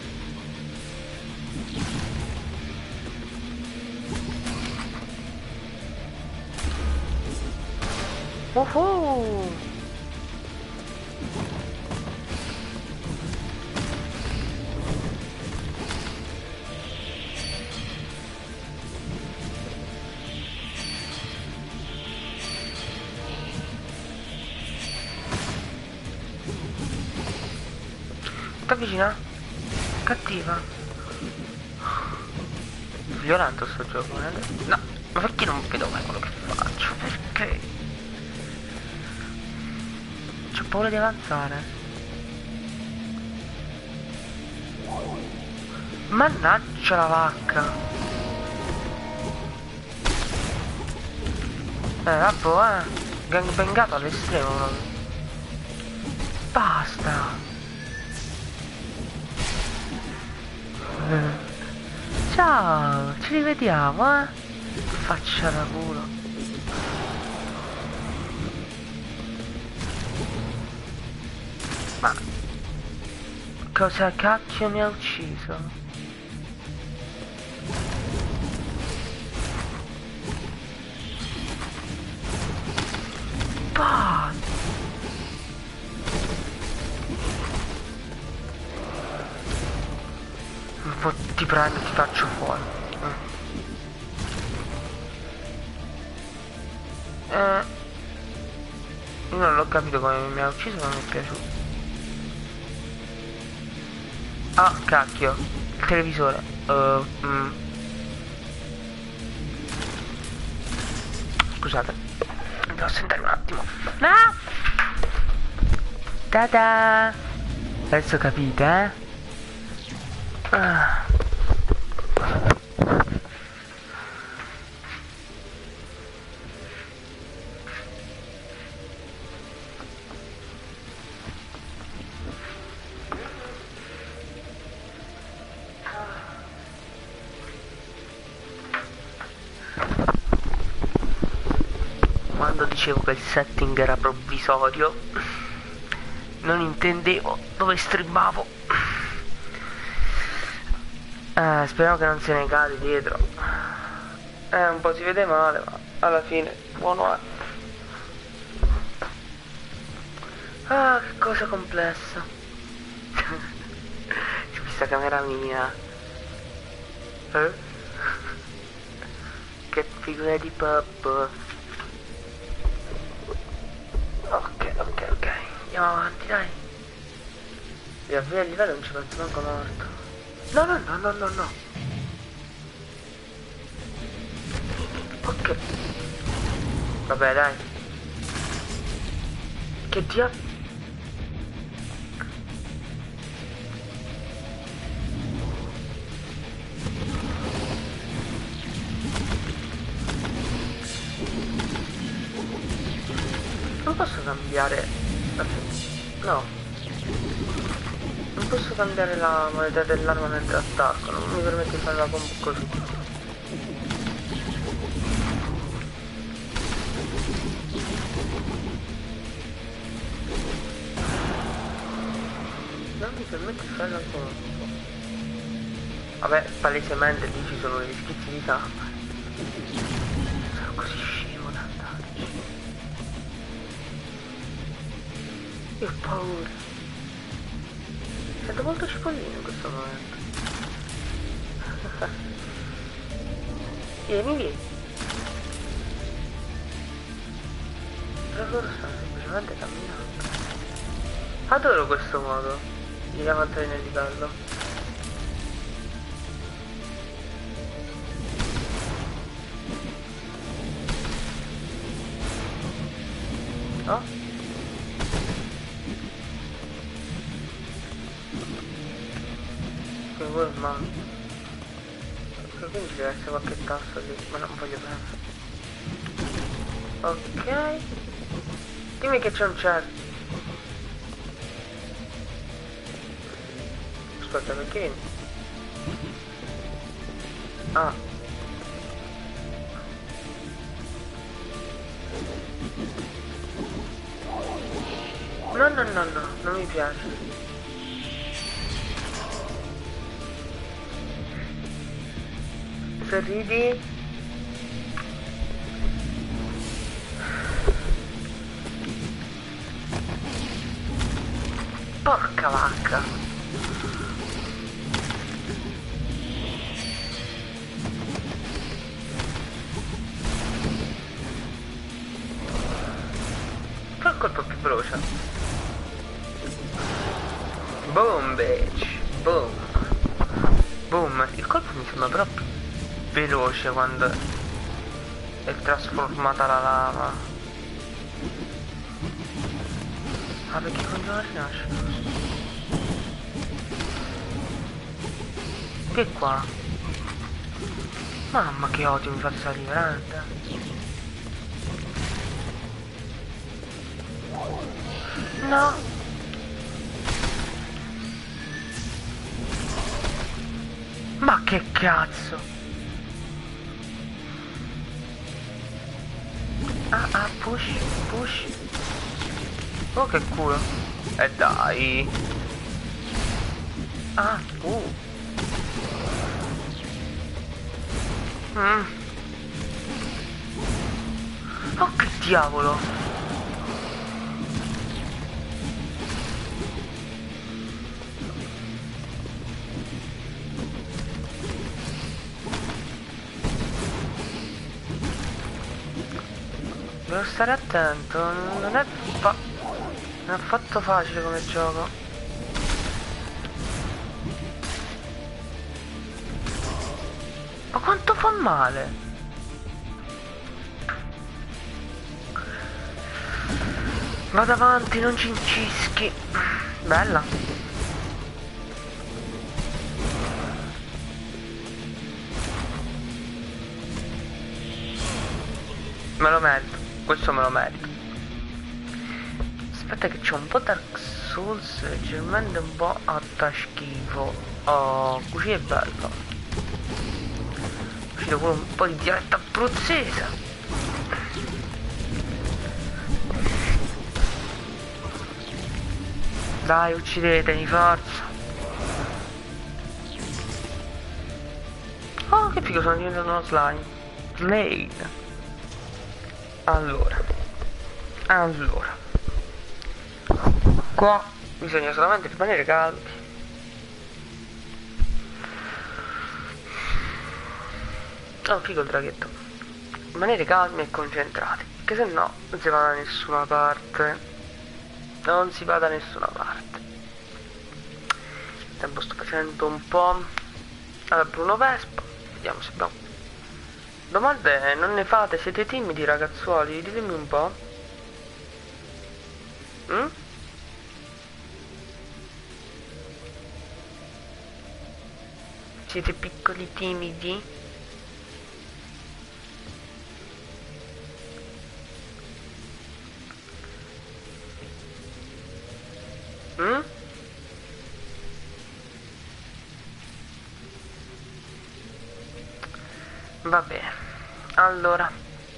Vicina? Cattiva? Violento sto gioco, eh? No, ma perché non vedo mai quello che faccio? Perché? C'ho paura di avanzare. Mannaggia la vacca. Vabbè, gangbangato all'estremo proprio. Basta. Ciao, ci rivediamo, Faccia da culo. Ma cosa cacchio mi ha ucciso? Basta. Ti prendo, ti faccio fuori. Io non l'ho capito come mi ha ucciso, ma mi è piaciuto. Ah, cacchio. Il televisore. Scusate. Devo sentire un attimo. Ah! Ta-da! Adesso capite, eh? Ah. Quando dicevo che il setting era provvisorio, non intendevo dove streamavo. Speriamo che non se ne cade dietro. Un po' si vede male, ma alla fine buono è. Ah, che cosa complessa. Questa camera mia. Che figura di pop. Ok. Andiamo avanti, dai. E a vedere il livello non ci penso manco morto. No. Ok, Che... Vabbè, dai. Che diavolo... Non posso cambiare... No. Non posso cambiare la modalità dell'arma mentre attacco. Non mi permette di fare la combo così. Non mi permette di fare la combo. Vabbè, palesemente lì ci sono degli schizzi di campo. Sono così scemo da andarci. Io ho paura. Sento molto cipollino in questo momento. Vieni. Però loro stanno semplicemente camminando. Adoro questo modo di avanzare nel livello. No? Che vuoi in mano? Quindi ci deve essere qualche tasto lì, ma non voglio premere. Ok. Dimmi che c'è un certo. Aspetta, perché? Ah. No, non mi piace. Se ridi... Porca vacca. Fai il colpo più veloce. Boom, bitch. Boom. Boom. Il colpo mi sembra però più veloce quando è trasformata la lava. Ah, perché continua a rinascere? Che qua? Mamma che odio mi fa salire, veramente. No. Ma che cazzo? Push. Oh, che culo. Dai. Oh, che diavolo. Devo stare attento, non è affatto facile come gioco. Ma quanto fa male? Vado avanti, non ci incischi. Bella. Me lo merito, questo me lo merito. Aspetta che c'è un po' Dark Souls, leggermente un po' da schifo. Oh, così è bello. Uscito pure un po' di dialetto abruzzese. Dai, uccidetemi, forza. Oh, che figo, sono diventato uno slime. Slade. Allora. Qua bisogna solamente rimanere calmi. Oh, figo il draghetto. Rimanere calmi e concentrati, perché se no non si va da nessuna parte. Non si va da nessuna parte. Tempo sto facendo un po'. Allora, Bruno Vespa. Vediamo se abbiamo Domande non ne fate? Siete timidi ragazzuoli? Ditemi un po'. Mm? Siete piccoli timidi? Mm? Vabbè, allora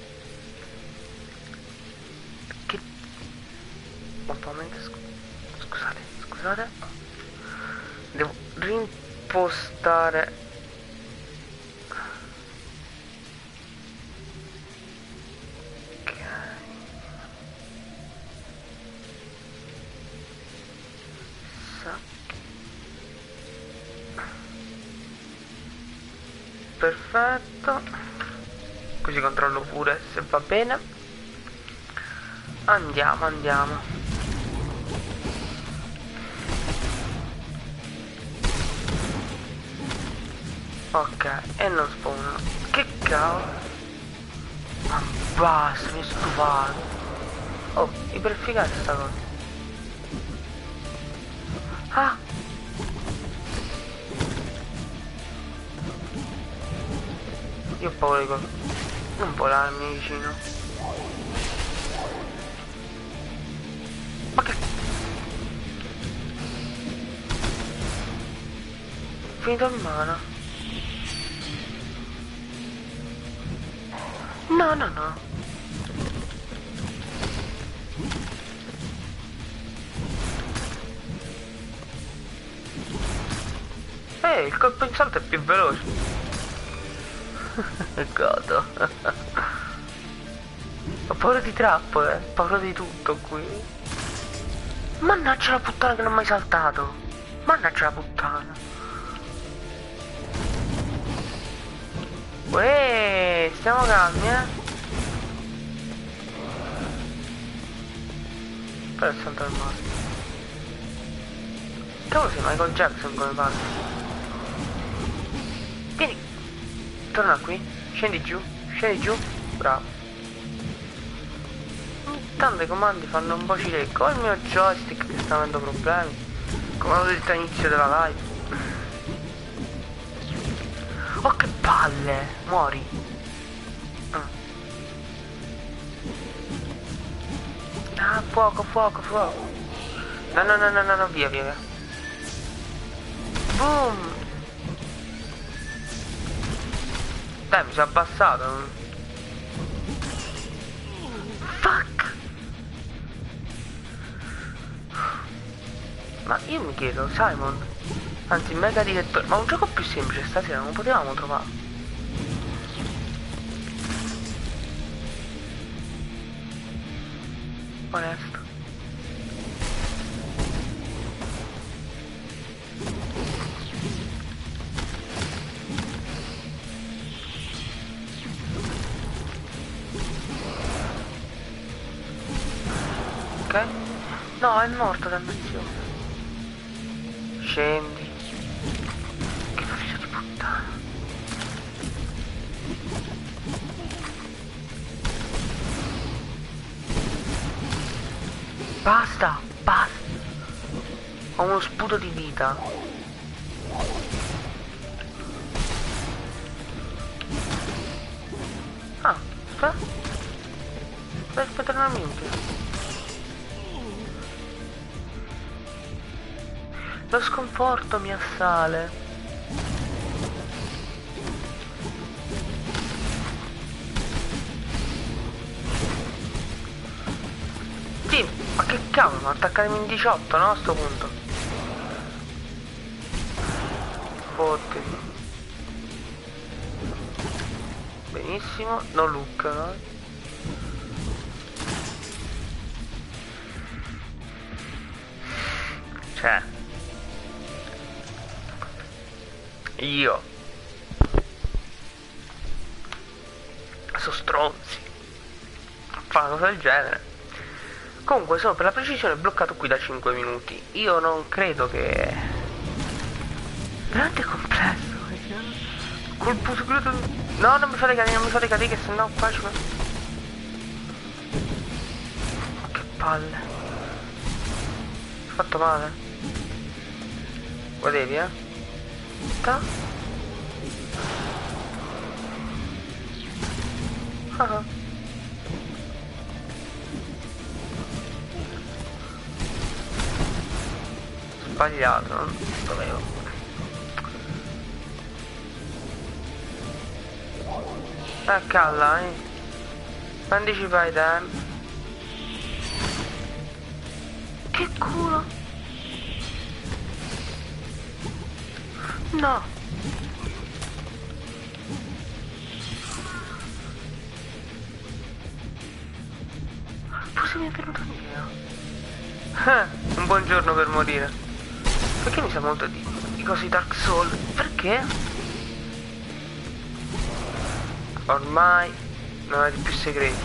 che un po' scusate, devo rimpostare. Ok, perfetto, così controllo pure se va bene. Andiamo. Ok, e non spawnano. Che cavolo. Ma basta, mi sto stufato. Oh, iperefficace sta cosa. Ah! Io ho paura di cosa. Non volarmi vicino. Ma che... Finito in mano. No. Il colpo in salto è più veloce. Godo. Ho paura di trappole, ho paura di tutto qui. Mannaggia la puttana che non ho mai saltato. Mannaggia la puttana. Uè, stiamo calmi, Però è saltato il mare. Cavolo sei Michael Jackson come parla? Vieni. Torna qui. Scendi giù. Bravo. Ogni tanto i comandi fanno un po' cilecco. Il mio joystick che sta avendo problemi. Come avevo detto all'inizio della live. Oh che palle. Muori. Ah, fuoco. No, via. Boom. Dai, mi sono abbassato. Fuck. Ma io mi chiedo, Simon, anzi Mega Direttore, ma un gioco più semplice stasera non potevamo trovare? Onesto. Ok? No, è morto, dannazione. Scendi. Che figlio di puttana. Basta. Ho uno sputo di vita. Ah, aspetta un minuto. Lo sconforto mi assale. Sì, ma che cavolo, ma attaccatemi in 18, no? A sto punto. Fottiti. Benissimo, no look, no? Cioè io so stronzi fa una cosa del genere. Comunque sono per la precisione bloccato qui da 5 minuti. Io non credo che veramente complesso. Colpo segreto. No, non mi fate cadere, non mi fate cadere, che sennò qua ci... Ma che palle. Ho fatto male. Guardevi, sta. Ah. Sbagliato, non dovevo. Calla, anticipa i tempi. Che culo. No. Forse mi è venuto via. Un buon giorno per morire. Perché mi sa molto di cose Dark Souls? Perché? Ormai non hai più segreti.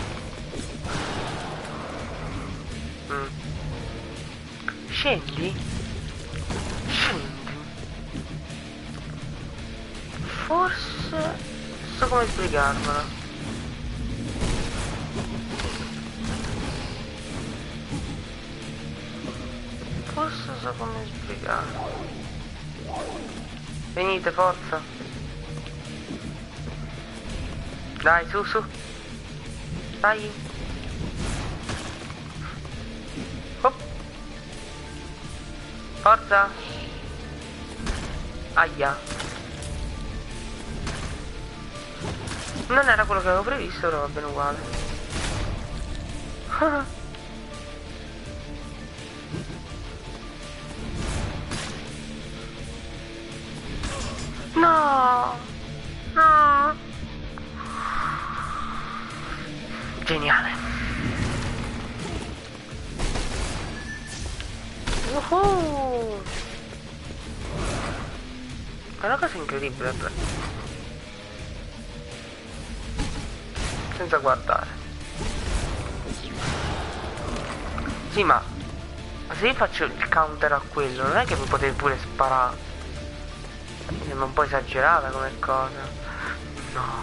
Scendi? Scendi. Forse so come spiegarmela. Forse so come spiegarmela. Venite, forza. Dai, su, su. Dai. Oh. Forza. Aia. Non era quello che avevo previsto, però va bene uguale. No. No. Geniale. È una cosa incredibile, senza guardare. Sì, ma se io faccio il counter a quello, non è che mi potevi pure sparare. Mi sembra un po' esagerata come cosa. No.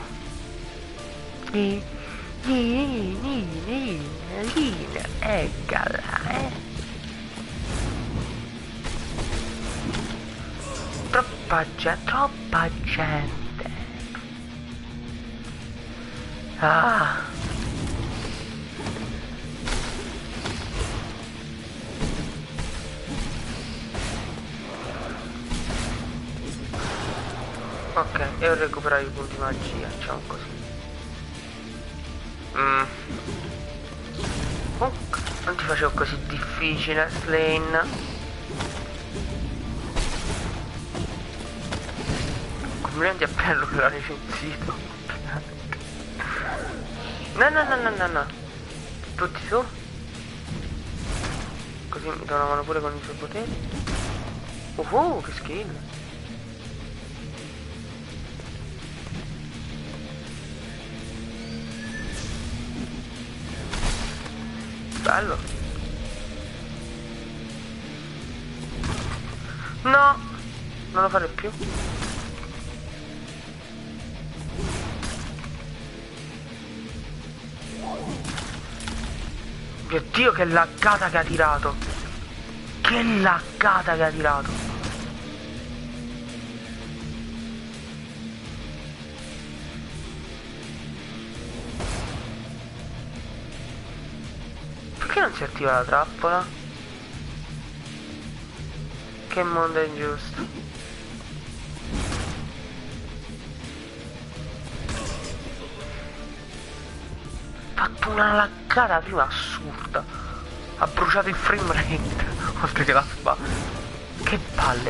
Lina, eccola, troppa gente. Ah. Ok, e ho recuperato i punti magia, facciamo così. Non ti facevo così difficile, Slane. Complimenti a Pello che l'ha recensito. No. Tutti su. Così mi do una mano pure con i suoi poteri. Che skill. Bello. No, non lo farei più. Mio Dio, che laggata che ha tirato. Che laggata che ha tirato. Perché non si attiva la trappola? Che mondo è ingiusto. Ha fatto una laggata prima assurda. Ha bruciato il frame rate oltre che la spada. Che palle.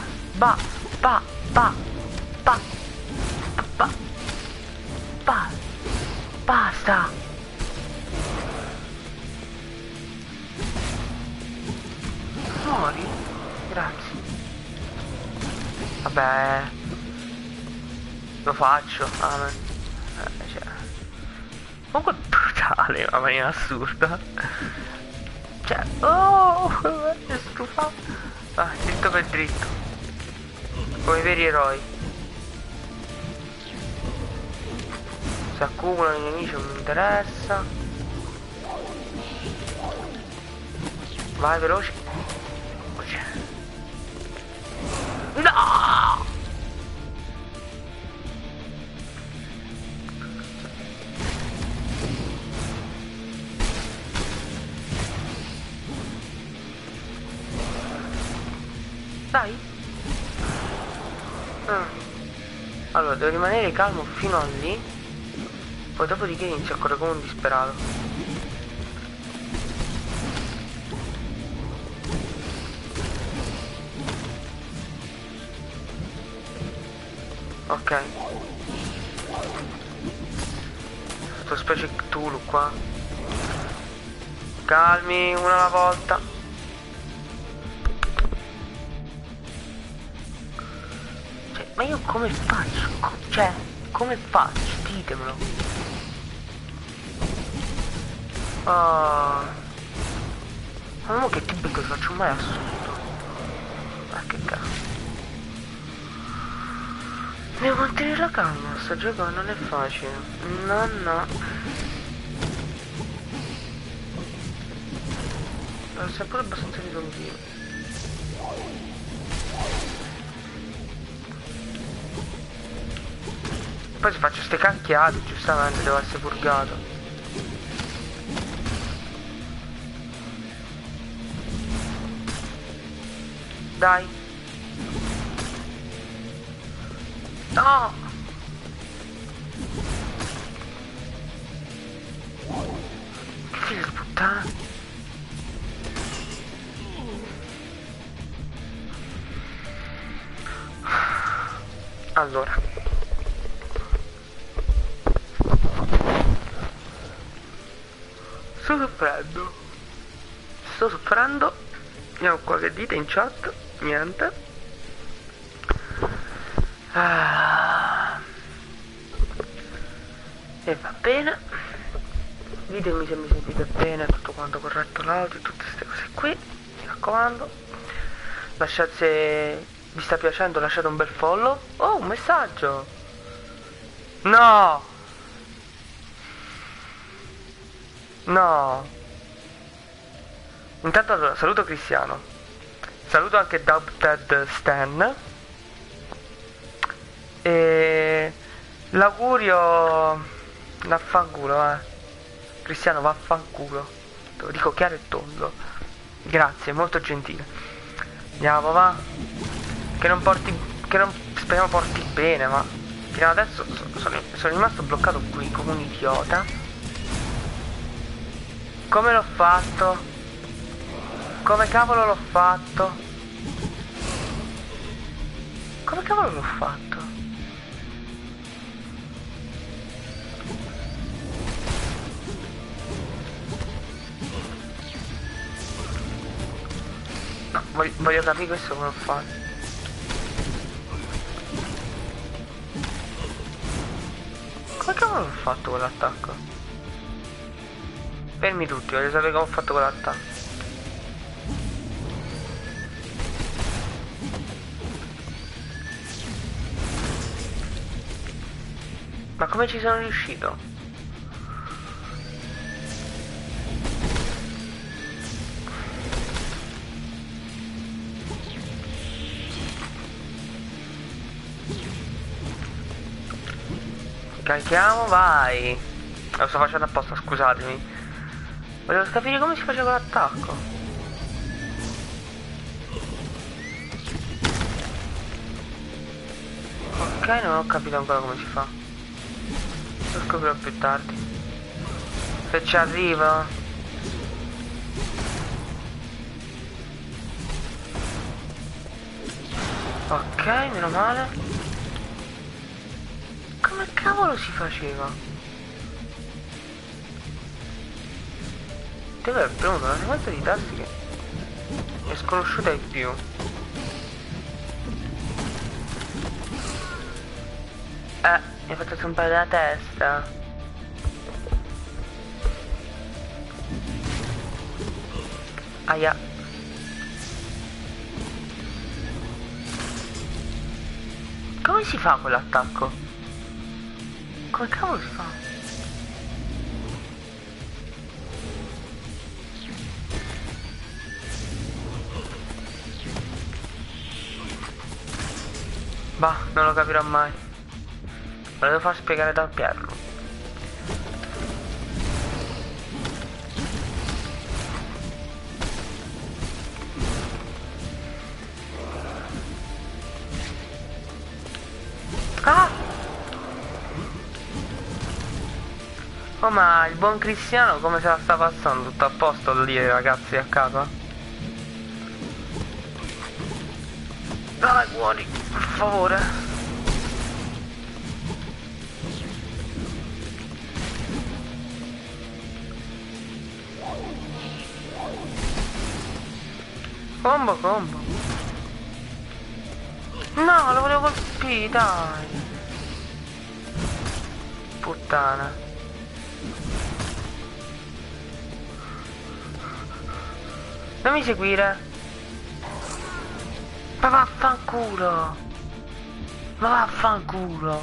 Basta. Muori. Grazie. Vabbè, lo faccio. Cioè. Comunque è brutale, in una maniera assurda. Cioè, è stufato. Dritto per dritto. Come i veri eroi. Si accumulano i nemici non mi interessa. Vai veloce. No! Dai. Allora, devo rimanere calmo fino a lì. Poi dopodiché inizio a correre come un disperato. Ok. Sto specie Cthulhu qua. Calmi, una alla volta. Cioè, ma io come faccio? Cioè, come faccio? Ditemelo. Ma mo che tipo che faccio mai assurdo. Ma che cazzo. Devo mantenere la calma, sto gioco non è facile. No, no. Deve essere pure abbastanza risolutivo. Poi se faccio ste cacchiate, giustamente devo essere purgato. Dai. No! Che figlio di puttana! Allora. Sto soffrendo. Vediamo qua che dite in chat. Niente. E va bene. Ditemi se mi sentite bene, tutto quanto corretto l'audio, tutte queste cose qui. Mi raccomando. Lasciate, se vi sta piacendo, lasciate un bel follow. Oh, un messaggio. No. No. Intanto allora, saluto Cristiano. Saluto anche Dubted Stan. E l'augurio, vaffanculo, Cristiano, vaffanculo. Te lo dico chiaro e tondo. Grazie, molto gentile. Andiamo, va. Che non speriamo porti bene, ma fino ad adesso sono rimasto bloccato qui come un idiota. Come l'ho fatto? Come cavolo l'ho fatto? Come cavolo l'ho fatto? No, voglio capire questo come l'ho fatto. Come cavolo l'ho fatto quell'attacco? Fermi tutti, voglio sapere come ho fatto quell'attacco. Ma come ci sono riuscito? Carichiamo, vai. Lo sto facendo apposta, scusatemi. Volevo capire come si faceva l'attacco. Ok, non ho capito ancora come si fa. Lo scoprirò più tardi. Se ci arriva. Ok, meno male. Come cavolo si faceva? Devo aver premuto una sequenza di tasti che è sconosciuta ai più. Mi ha fatto zompare la testa. Aia. Come si fa quell'attacco? Come cavolo si fa? Bah, non lo capirò mai. Me lo devo far spiegare dal Pierro. Ah! Oh, ma il buon Cristiano come se la sta passando? Tutto a posto lì, ragazzi, a casa? Dai, buoni, per favore. Combo, combo. No, lo volevo colpire, dai. Puttana. Non mi seguire. Ma vaffanculo. Ma vaffanculo.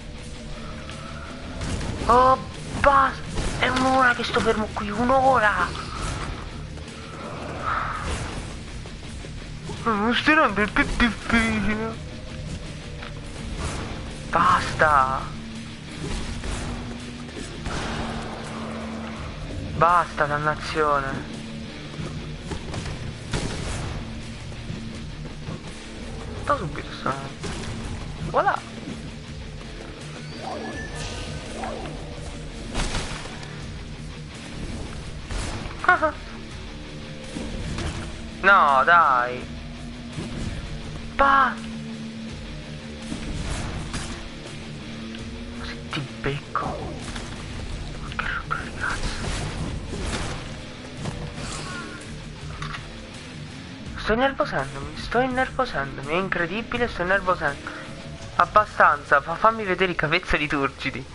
Oh, basta. È un'ora che sto fermo qui, un'ora. Non sto rendendo più difficile. Basta. Basta, dannazione. Sto subito sto. Voilà. No, dai. Ma se ti becco. Che roba di cazzo. Sto innervosandomi, è incredibile, sto innervosendo. Abbastanza, fammi vedere i capezzoli turgidi.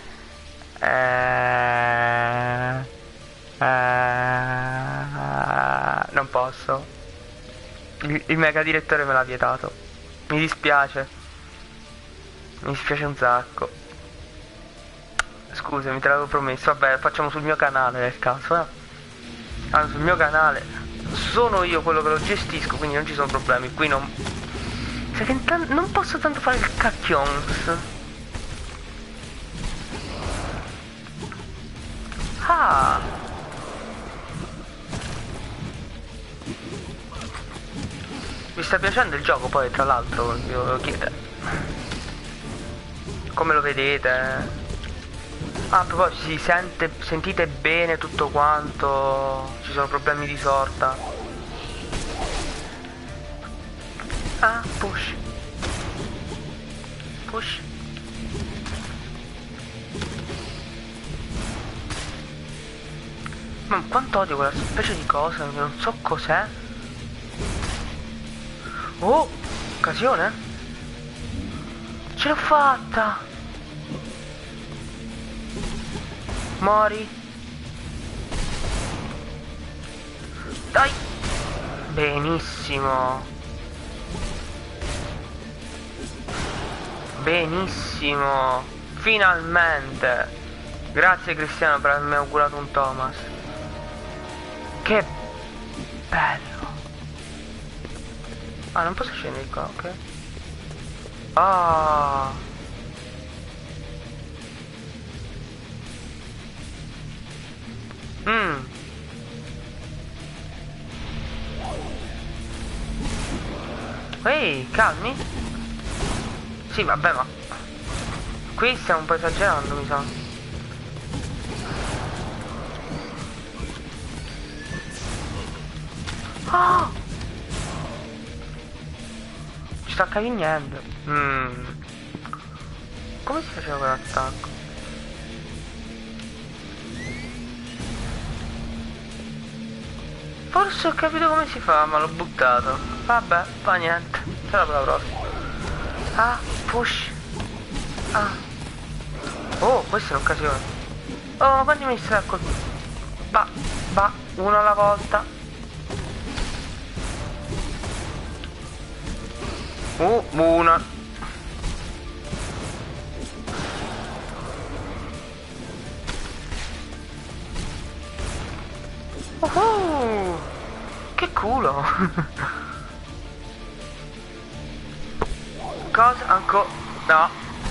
Non posso. Il mega direttore me l'ha vietato. Mi dispiace. Mi dispiace un sacco. Scusami, te l'avevo promesso. Vabbè, facciamo sul mio canale nel caso, eh. Allora, sul mio canale sono io quello che lo gestisco, quindi non ci sono problemi. Qui non... Sai che non posso tanto fare il cacchions. Ah! Vi sta piacendo il gioco poi, tra l'altro, io lo chiedo. Come lo vedete? Ah, a proposito, sentite bene tutto quanto? Ci sono problemi di sorta? Ah, push. Push. Ma quanto odio quella specie di cosa, non so cos'è. Oh, occasione? Ce l'ho fatta! Mori. Dai! Benissimo. Benissimo. Finalmente. Grazie Cristiano per avermi augurato un Thomas. Che bello. Ah, non posso scendere qua, ok? Ah. Ehi, calmi. Sì, vabbè, ma qui stiamo un po' esagerando, mi sa. Oh! Ci sta cavigniendo. Come si faceva quell'attacco? Forse ho capito come si fa, ma l'ho buttato. Vabbè, fa niente. Sarà per la prossima. Ah, push. Ah. Oh, questa è un'occasione. Oh, ma quanti mi stai a colpire? Va, uno alla volta. Una. Che culo. Cosa? Ancora? No.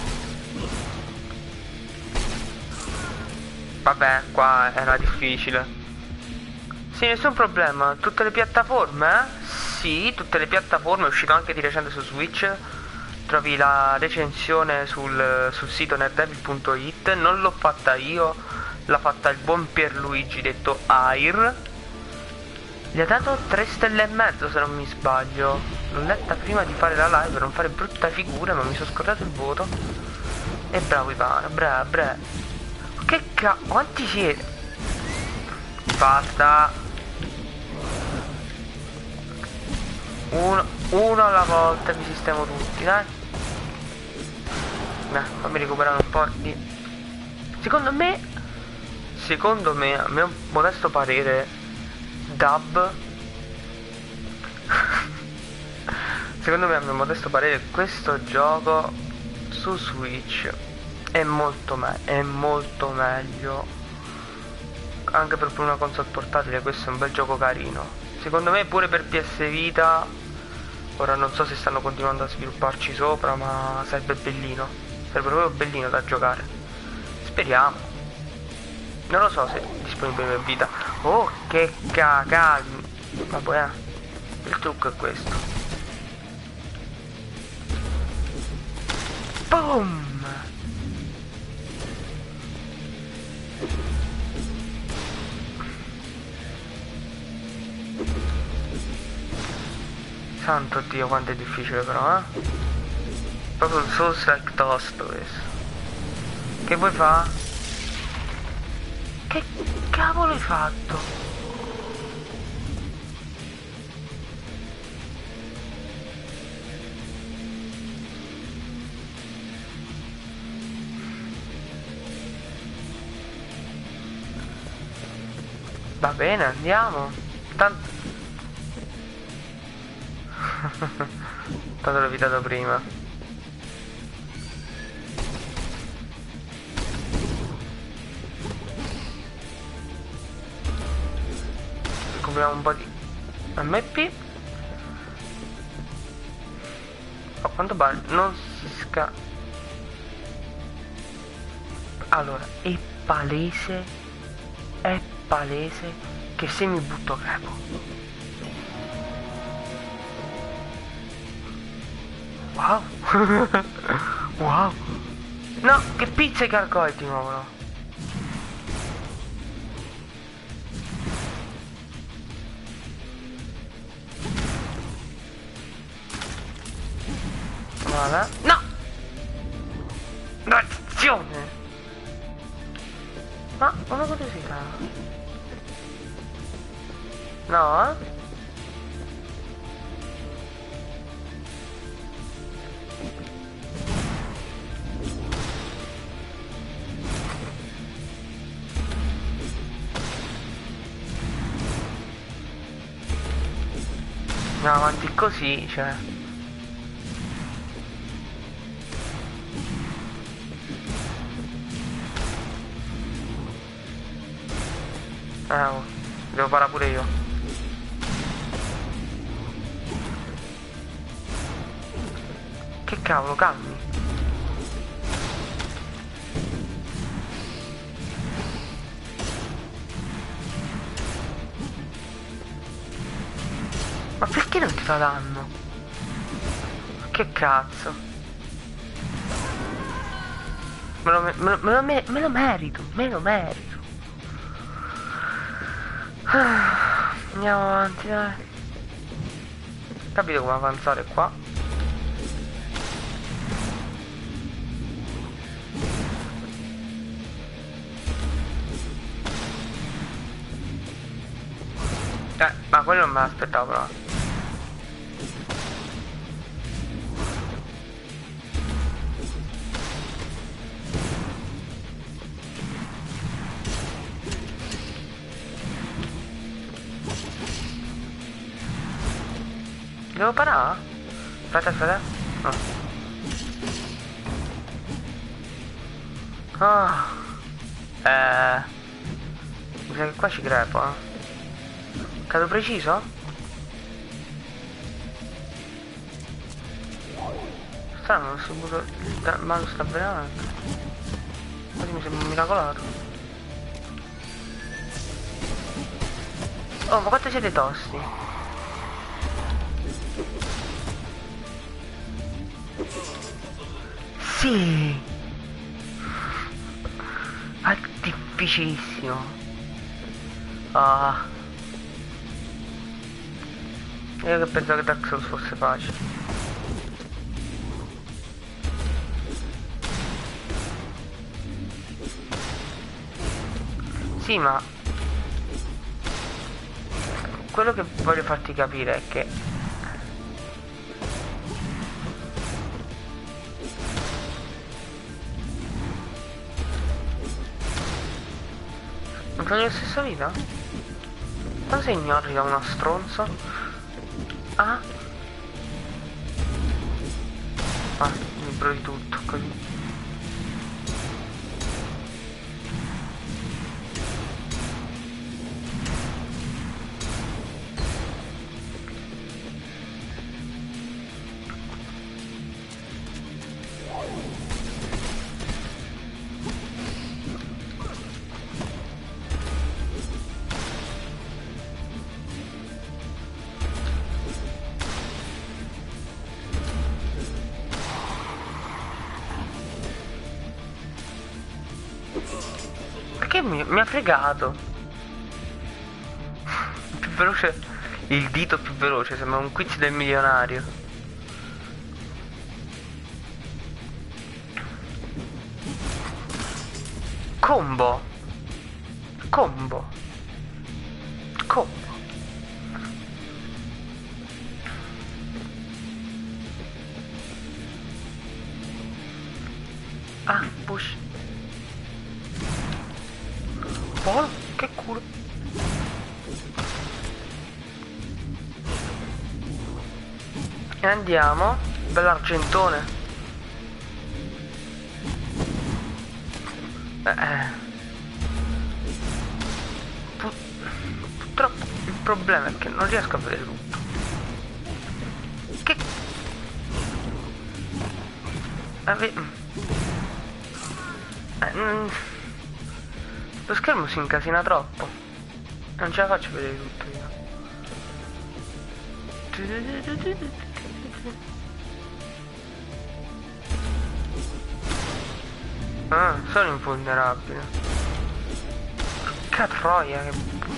Vabbè, qua era difficile. Sì, nessun problema. Tutte le piattaforme, eh? Sì, tutte le piattaforme. È uscito anche di recente su Switch. Trovi la recensione sul sito nerdevil.it. Non l'ho fatta io, l'ha fatta il buon Pierluigi, detto Air. Gli ha dato 3 stelle e mezzo se non mi sbaglio. L'ho letta prima di fare la live per non fare brutta figura, ma mi sono scordato il voto. E bravo Ivano, bravo. Che quanti siete? Basta. Uno alla volta, mi sistemo tutti, dai. Fammi recuperare un po' di... Secondo me, a mio modesto parere, Dub secondo me, a mio modesto parere, questo gioco su Switch è molto meglio. Anche per una console portatile questo è un bel gioco carino. Secondo me pure per PS Vita. Ora non so se stanno continuando a svilupparci sopra, ma sarebbe bellino. Sarebbe proprio bellino da giocare. Speriamo. Non lo so se è disponibile per Vita. Oh, che cagagni. Vabbè, il trucco è questo. Boom! Santo Dio, quanto è difficile però, eh? Proprio il Souls like tosto questo. Che vuoi fa? Che cavolo hai fatto? Va bene, andiamo. Tanto l'ho evitato prima. Scopriamo un po' di MP. A quanto pare non si Allora, è palese che se mi butto crepo. Wow. Wow. No, che pizza i carcoi di nuovo, no? Voilà. No! Nazione! Ma una curiosità. No, eh? Andiamo avanti così, cioè. Oh, devo parare pure io. Che cavolo, calmi. Ma perché non ti fa danno? Che cazzo? Me lo merito. Andiamo avanti, dai. Capito come avanzare qua? Ma quello non me l'aspettavo però. Devo parare? Aspetta. No. Mi sa che qua ci crepo, eh. Cado preciso? Strano, non so pure il mago sta avvelenando. Quasi mi sembra un miracolato. Oh, ma quanto siete tosti? Sì! È difficilissimo. Ah. Io che pensavo che Dark Souls fosse facile. Sì, ma quello che voglio farti capire è che non c'è la stessa vita? Quando sei ignori da uno stronzo? Ah? Ah, libro di tutto così. Perché mi ha fregato? Più veloce. Il dito più veloce, sembra un quiz del milionario. Combo. Combo. Combo. Ah, push. Oh, che culo. E andiamo. Bell'argentone. Purtroppo il problema è che non riesco a vedere tutto. Che... Lo schermo si incasina troppo. Non ce la faccio vedere tutto io. Ah, sono invulnerabile. Porca troia che...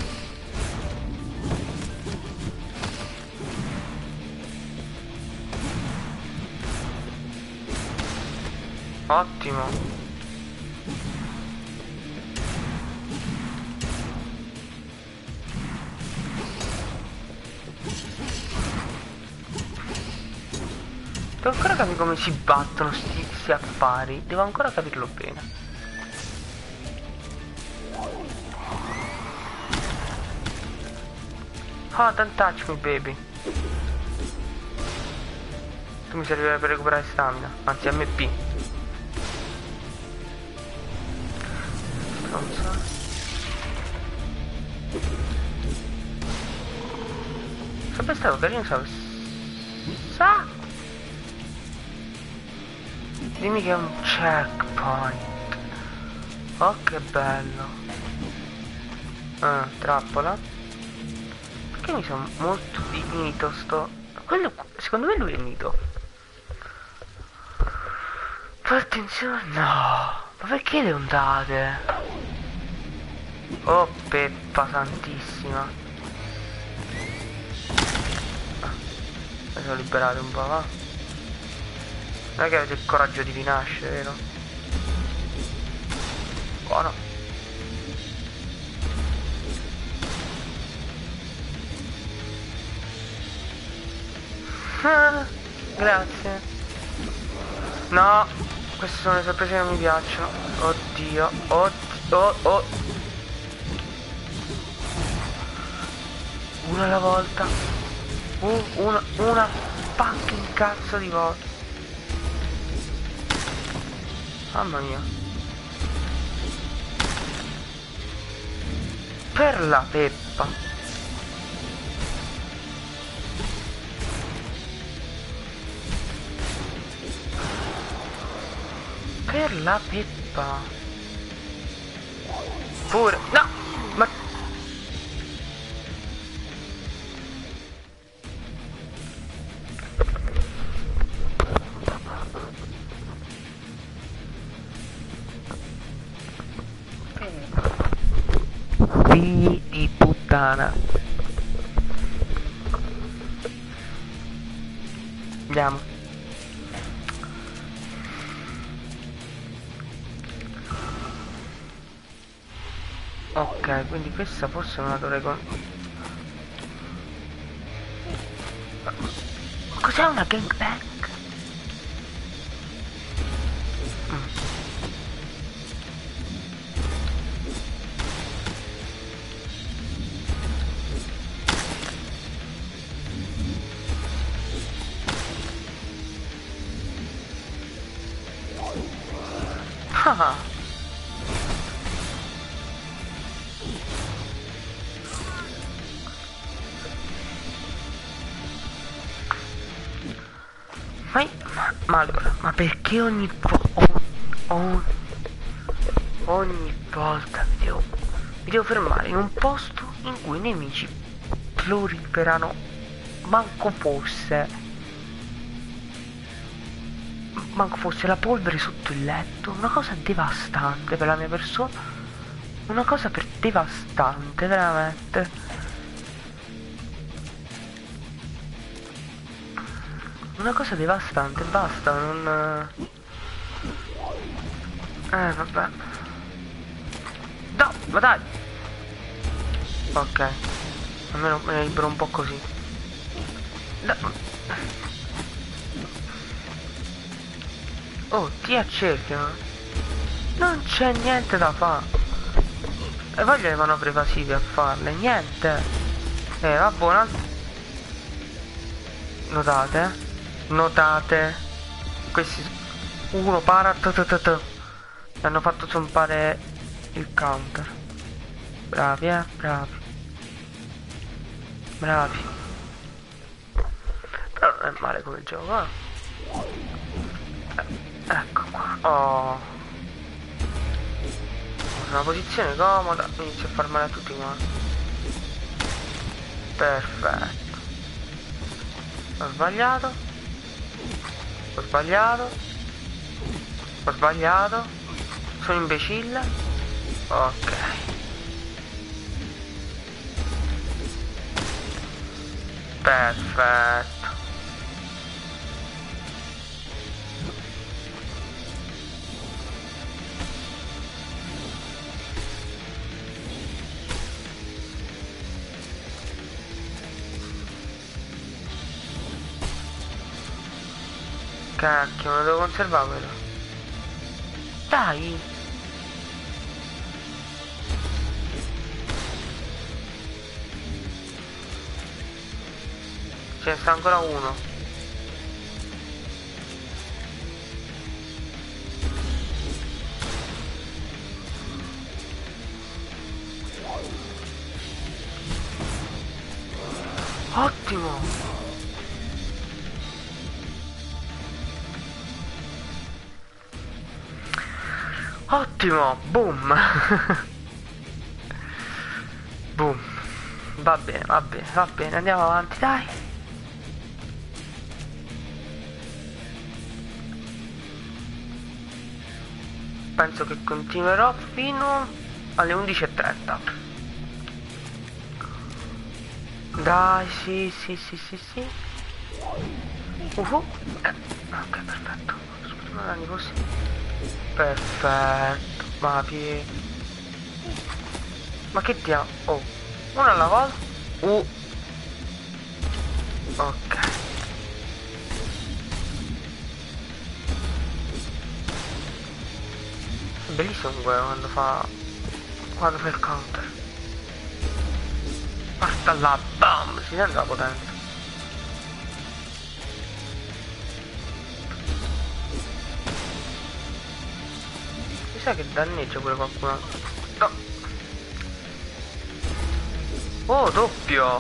Ottimo. Devo ancora capire come si battono sti affari. Devo ancora capirlo bene. Oh, don't touch me, baby. Tu mi servirai per recuperare stamina. Anzi, MP. Stronza. Sarebbe stato carino sa. Dimmi che è un checkpoint. Oh, che bello. Ah, trappola. Perché mi sono molto dignito sto... Quello... Secondo me lui è mito. Fai attenzione... No. Ma perché le ondate? Oh, Peppa santissima. Mi sono liberato un po', va? Non è che avete il coraggio di rinascere, vero? Buono. Ah, grazie. No, queste sono le sorprese che non mi piacciono. Oddio, oh. Una alla volta. Una fucking cazzo di volta. Mamma mia. Per la Peppa. per la peppa. Pure. No! Ma... Figli di puttana. Andiamo. Ok, quindi questa forse non la dovrei con... Cos'è una gangbang? Ah. Ma allora, ma perché ogni volta mi devo fermare in un posto in cui i nemici proliferano, manco fosse la polvere sotto il letto, una cosa devastante per la mia persona, una cosa devastante, veramente. Una cosa devastante, basta, non... vabbè. No, ma dai! Ok. Almeno me ne libero un po' così. No. Oh, ti accerchiano. Non c'è niente da fare. E voglio le manovre evasive a farle, niente. Va buona. Notate? Notate? Questi... Uno para... Hanno fatto zompare il counter. Bravi, bravi. Bravi. Però non è male come gioco, eh. Ecco qua. Oh. Una posizione comoda. Inizio a far male a tutti quanti. Perfetto. Ho sbagliato. Ho sbagliato. Ho sbagliato. Sono imbecille. Ok. Perfetto. Cacchio, me lo devo conservare quello. Dai. Ce ne sta ancora uno. Ottimo. Ottimo, boom. Boom. Va bene, va bene, va bene, andiamo avanti, dai. Penso che continuerò fino alle 11:30. Dai, sì, sì, sì, sì, sì. Ok, perfetto. Scusa, danni così. Perfetto. Ma che diavolo? Oh, una alla volta. Ok. Bellissimo quando fa il counter. Basta la bam, si sente la potenza. Mi sa che danneggia pure qualcuno. No. Oh, doppio.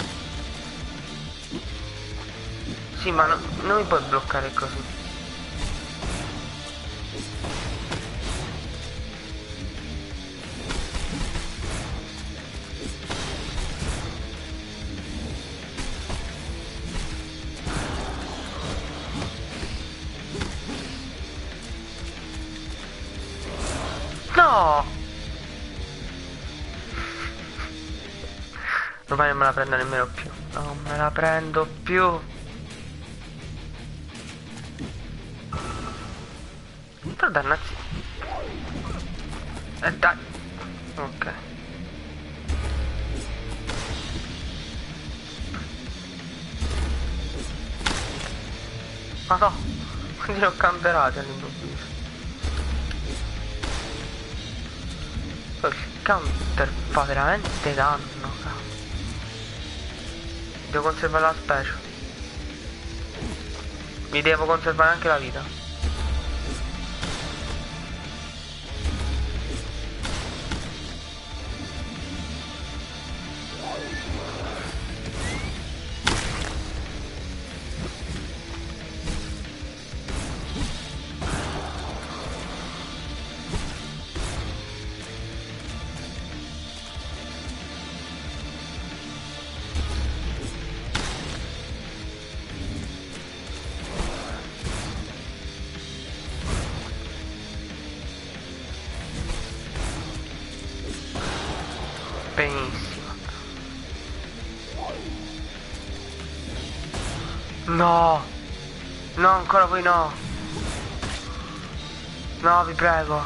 Sì, ma non mi puoi bloccare così. No! Ormai non me la prendo nemmeno più. Non me la prendo più. Però dannazzi. Dai. Ok. Ma no. Quindi l'ho camperati all'improvviso. Poi il counter fa veramente danno. Devo conservare la special. Mi devo conservare anche la vita. Benissimo. No. No, ancora voi no. No, vi prego.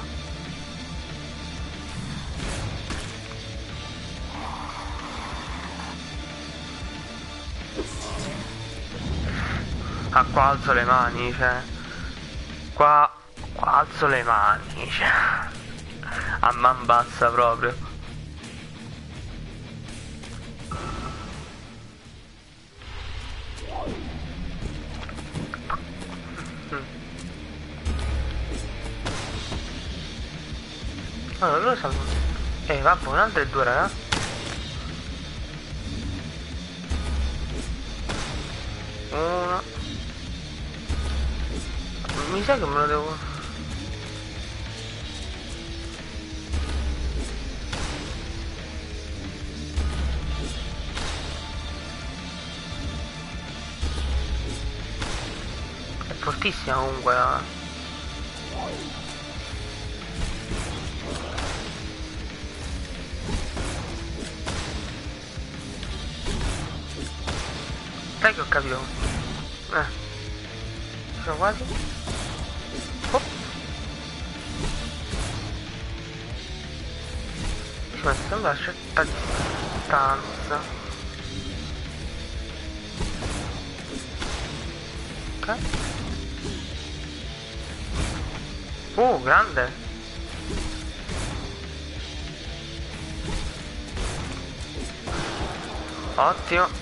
Ah, qua alzo le mani, cioè. Qua alzo le mani, cioè. A man bassa proprio. Allora, loro sono... vabbè, un'altra e due, raga. Uno. Mi sa che me lo devo... È fortissima comunque la... Sai che ho capito? Sono quasi. Oh. Mi sono messo una certa distanza. Ok. Grande. Ottimo.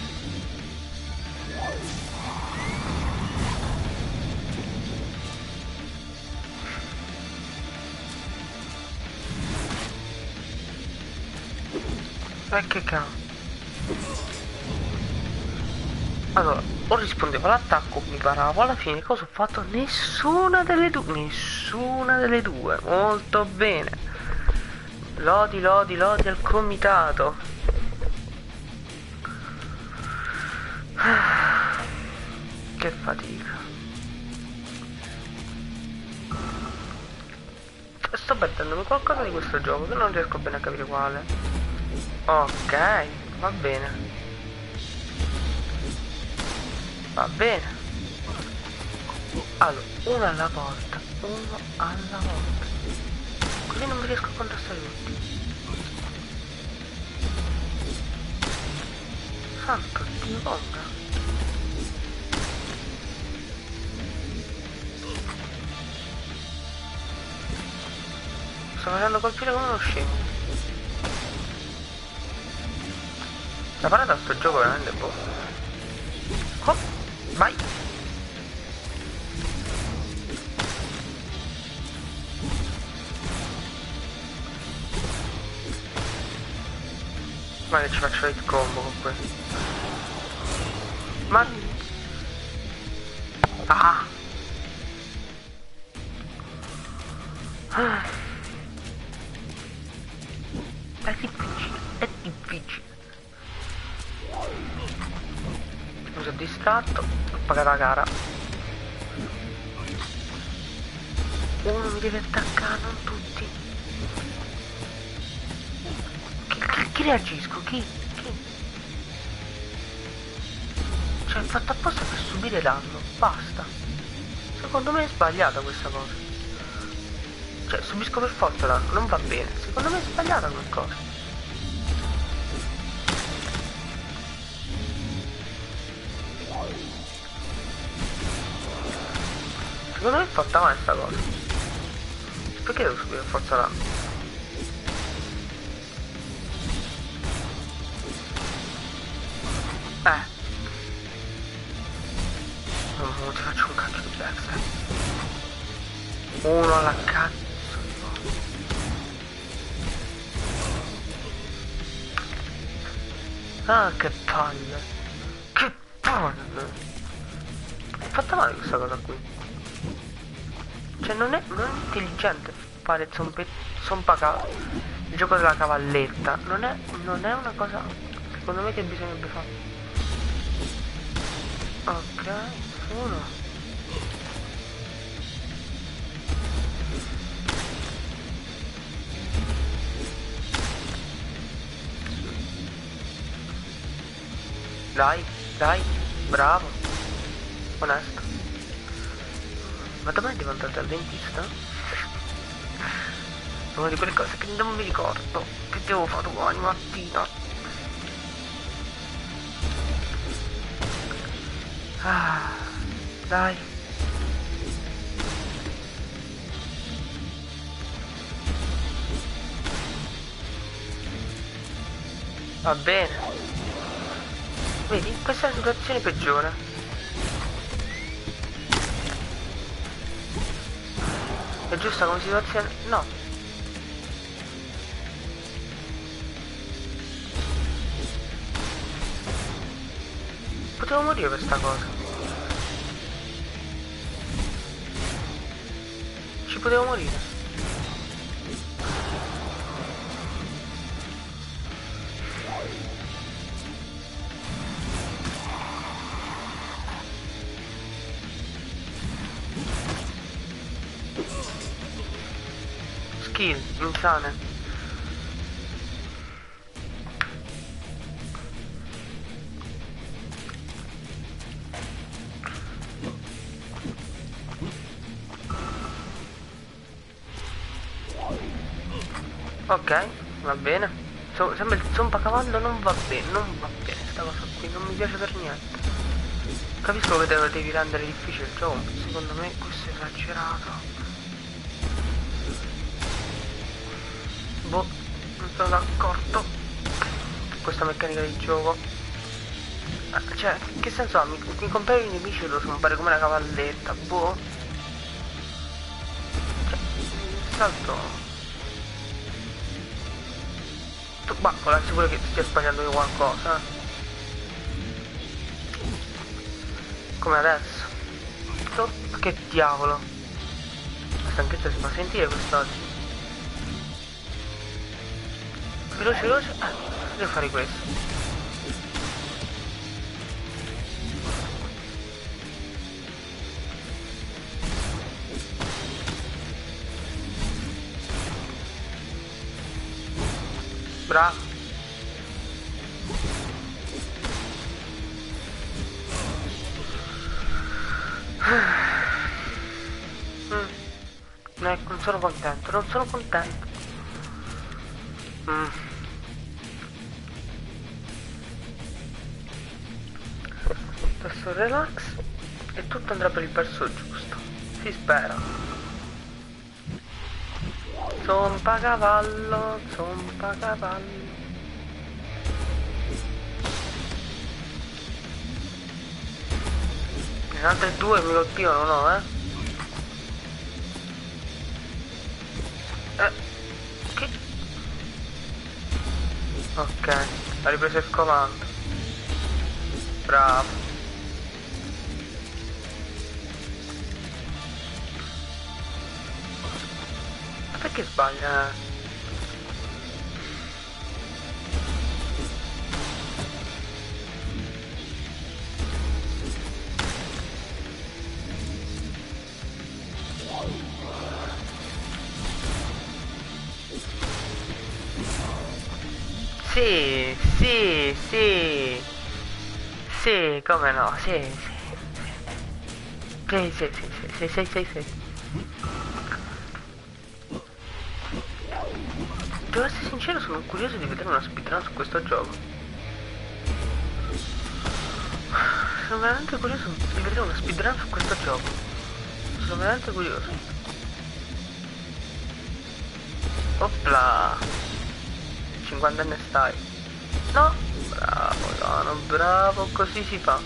Che cavolo. Allora, o rispondevo all'attacco, mi paravo alla fine. Cosa ho fatto? Nessuna delle due. Nessuna delle due. Molto bene. Lodi al comitato. Che fatica. Sto perdendomi qualcosa di questo gioco che non riesco bene a capire quale. Ok, va bene. Va bene. Allora, uno alla volta. Uno alla volta. Così non mi riesco a contrastare tutti. Santo Dio, conta. Sto facendo colpire come uno scemo. La parata a sto gioco veramente boh. Oh, vai. Ma che ci faccio il combo con questo. Ma... Ah. È difficile, è difficile. Mi sono distratto, ho pagato la gara. Uno mi deve attaccare, non tutti. Chi reagisco? Chi? Cioè, è fatto apposta per subire danno. Basta. Secondo me è sbagliata questa cosa. Cioè, subisco per forza danno. Non va bene. Secondo me è sbagliata qualcosa. Secondo me è fatta male sta cosa. Perché devo subire per forza danno? Non ti faccio un cacchio di Jax. Uno alla cazzo. Ah, che palle. Che palle. È fatta male questa cosa qui. Cioè non è intelligente fare il gioco della cavalletta. Non è una cosa secondo me che bisognerebbe fare. Ok, uno. Dai, bravo. Onesto. Ma domani devo andare dal dentista? È una di quelle cose che non mi ricordo. Che devo fare domani mattina. Ah, dai. Va bene. Vedi, questa è la situazione peggiore. È giusta come situazione? No. Potevo morire per sta cosa. Ci potevo morire. Skill, insane. Ok, va bene. Sembra il zompacavallo non va bene, sta cosa qui, non mi piace per niente. Capisco che devi rendere difficile il gioco, secondo me questo è esagerato. Boh, non sono d'accordo con questa meccanica di gioco. Cioè, che senso ha? Mi comprare i nemici e lo scompare come una cavalletta, boh. Cioè, salto. Ma con la sicura che stia sbagliando io qualcosa. Come adesso. Che diavolo. La stanchezza si fa sentire quest'oggi. Veloce. Devo fare questo. Bravo. Non sono contento. Adesso relax e tutto andrà per il verso giusto. Si spera. Zompacavallo. In altre due mi colpivano, no, Che? Ok, ha ripreso il comando. Bravo. Ma perché sbaglia? Sì, sì, sì. Sì, come no, sì, sì. Sì, sì, sì, sì, sì, sì, sì. Devo essere sincero, sono curioso di vedere una speedrun su questo gioco. Sono veramente curioso di vedere una speedrun su questo gioco. Sono veramente curioso. Opla! 50enne stai. No! Bravo, Lano, bravo, così si fa.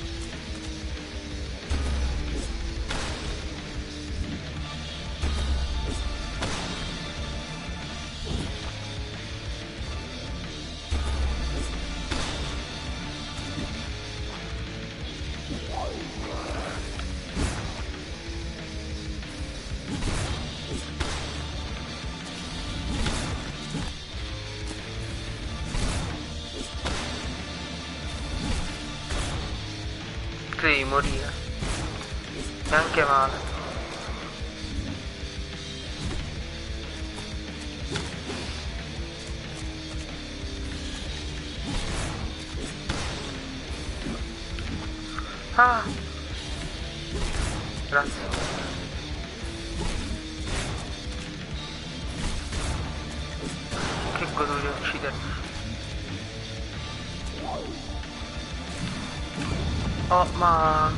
Tu devi morire. E anche male. Ah! Grazie. Che goduria uccidermi. Oh, ma...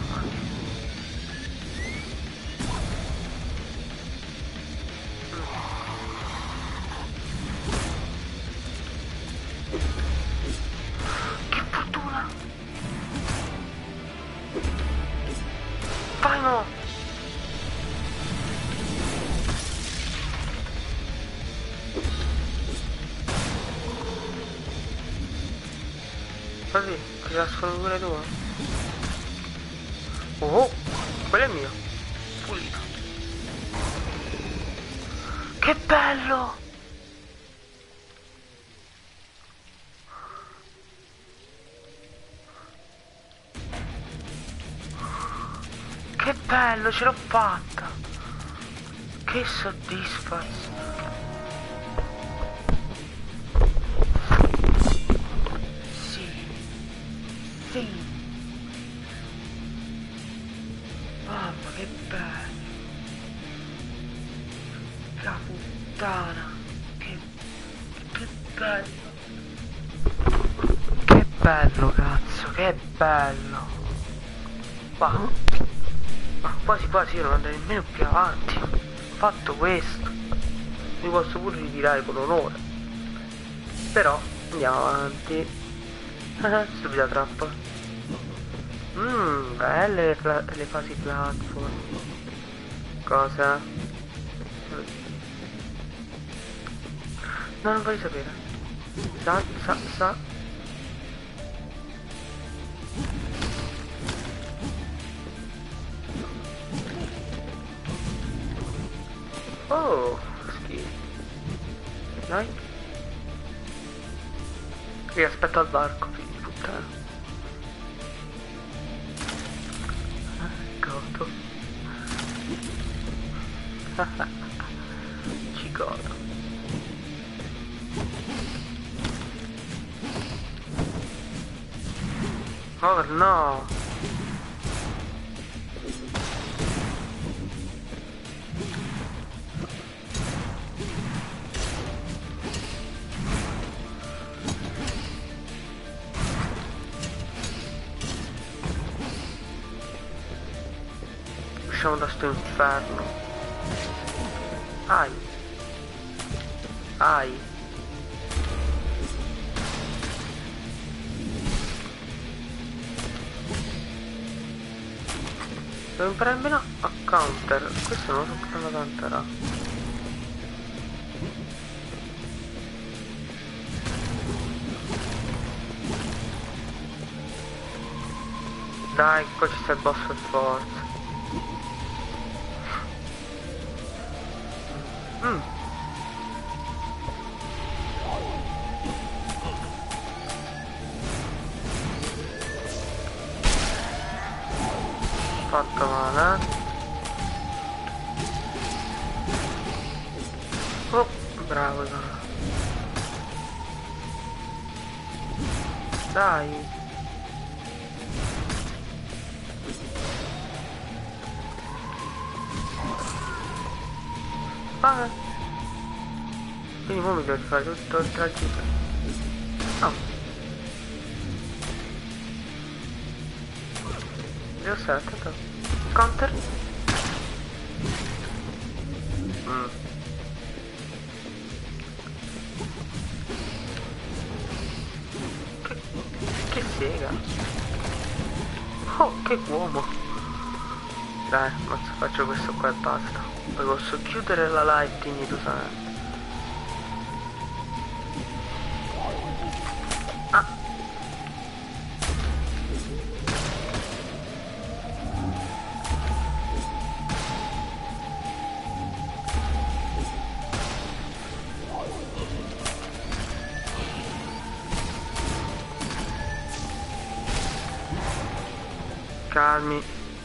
Che fortuna! Vai no! Così, ti trasformi pure tu. Oh, quello è mio. Pulito. Che bello! Che bello, ce l'ho fatta! Che soddisfazione! Sì, sì! Mamma, che bello! La puttana! Che bello! Che bello, cazzo, che bello! Ma quasi quasi io non andrei nemmeno più avanti. Ho fatto questo. Mi posso pure ritirare con onore. Però andiamo avanti. Stupida trappola. Belle le fasi platform. Cosa? No, non voglio sapere. Sa. Oh, schifo. Dai. Io aspetto al varco, figlio di puttana. Godo. Ci godo. Oh no. Usciamo da sto inferno. Ai. Ai. Devo imparare almeno a counter. Questo non lo so cosa counterà. Dai, qua ci sta il boss per forza. Fatto male. Oh, bravo. Dai. Ma... Quindi ora mi devo fare tutto il tragitto. No. Devo stare attento. Counter. Mm. Che sega. Oh, che uomo. Dai, mazza, faccio questo qua e basta. Poi posso chiudere la live dignitosamente. Ah, calmi.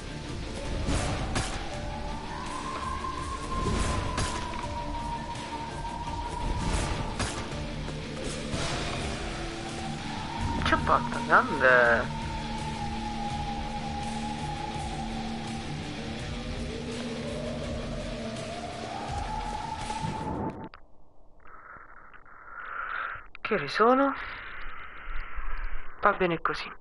C'è fatta, grande. Che ore sono? Va bene così.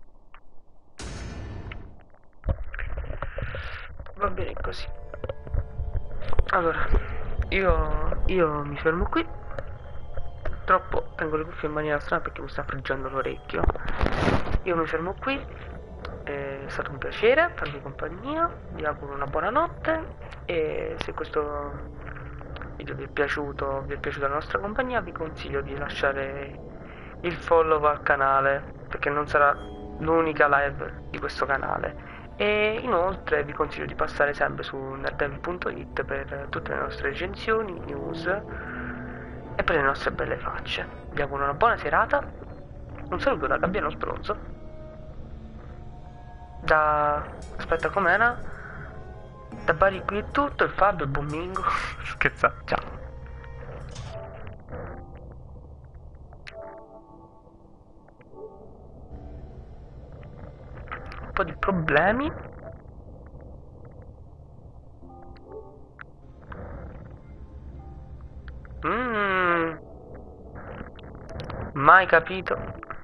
Va bene così. Allora, io mi fermo qui. Purtroppo tengo le cuffie in maniera strana perché mi sta friggendo l'orecchio. Io mi fermo qui. È stato un piacere farvi compagnia. Vi auguro una buona notte. E se questo video vi è piaciuta la nostra compagnia, vi consiglio di lasciare il follow al canale perché non sarà l'unica live di questo canale. E inoltre vi consiglio di passare sempre su nerddev.it per tutte le nostre recensioni, news e per le nostre belle facce. Vi auguro una buona serata. Un saluto da Gabbiano Spronzo. Aspetta, com'era? Da Bari qui è tutto, il Fabio, il buon Mingo. Scherza, ciao. Un po' di problemi. Mai capito.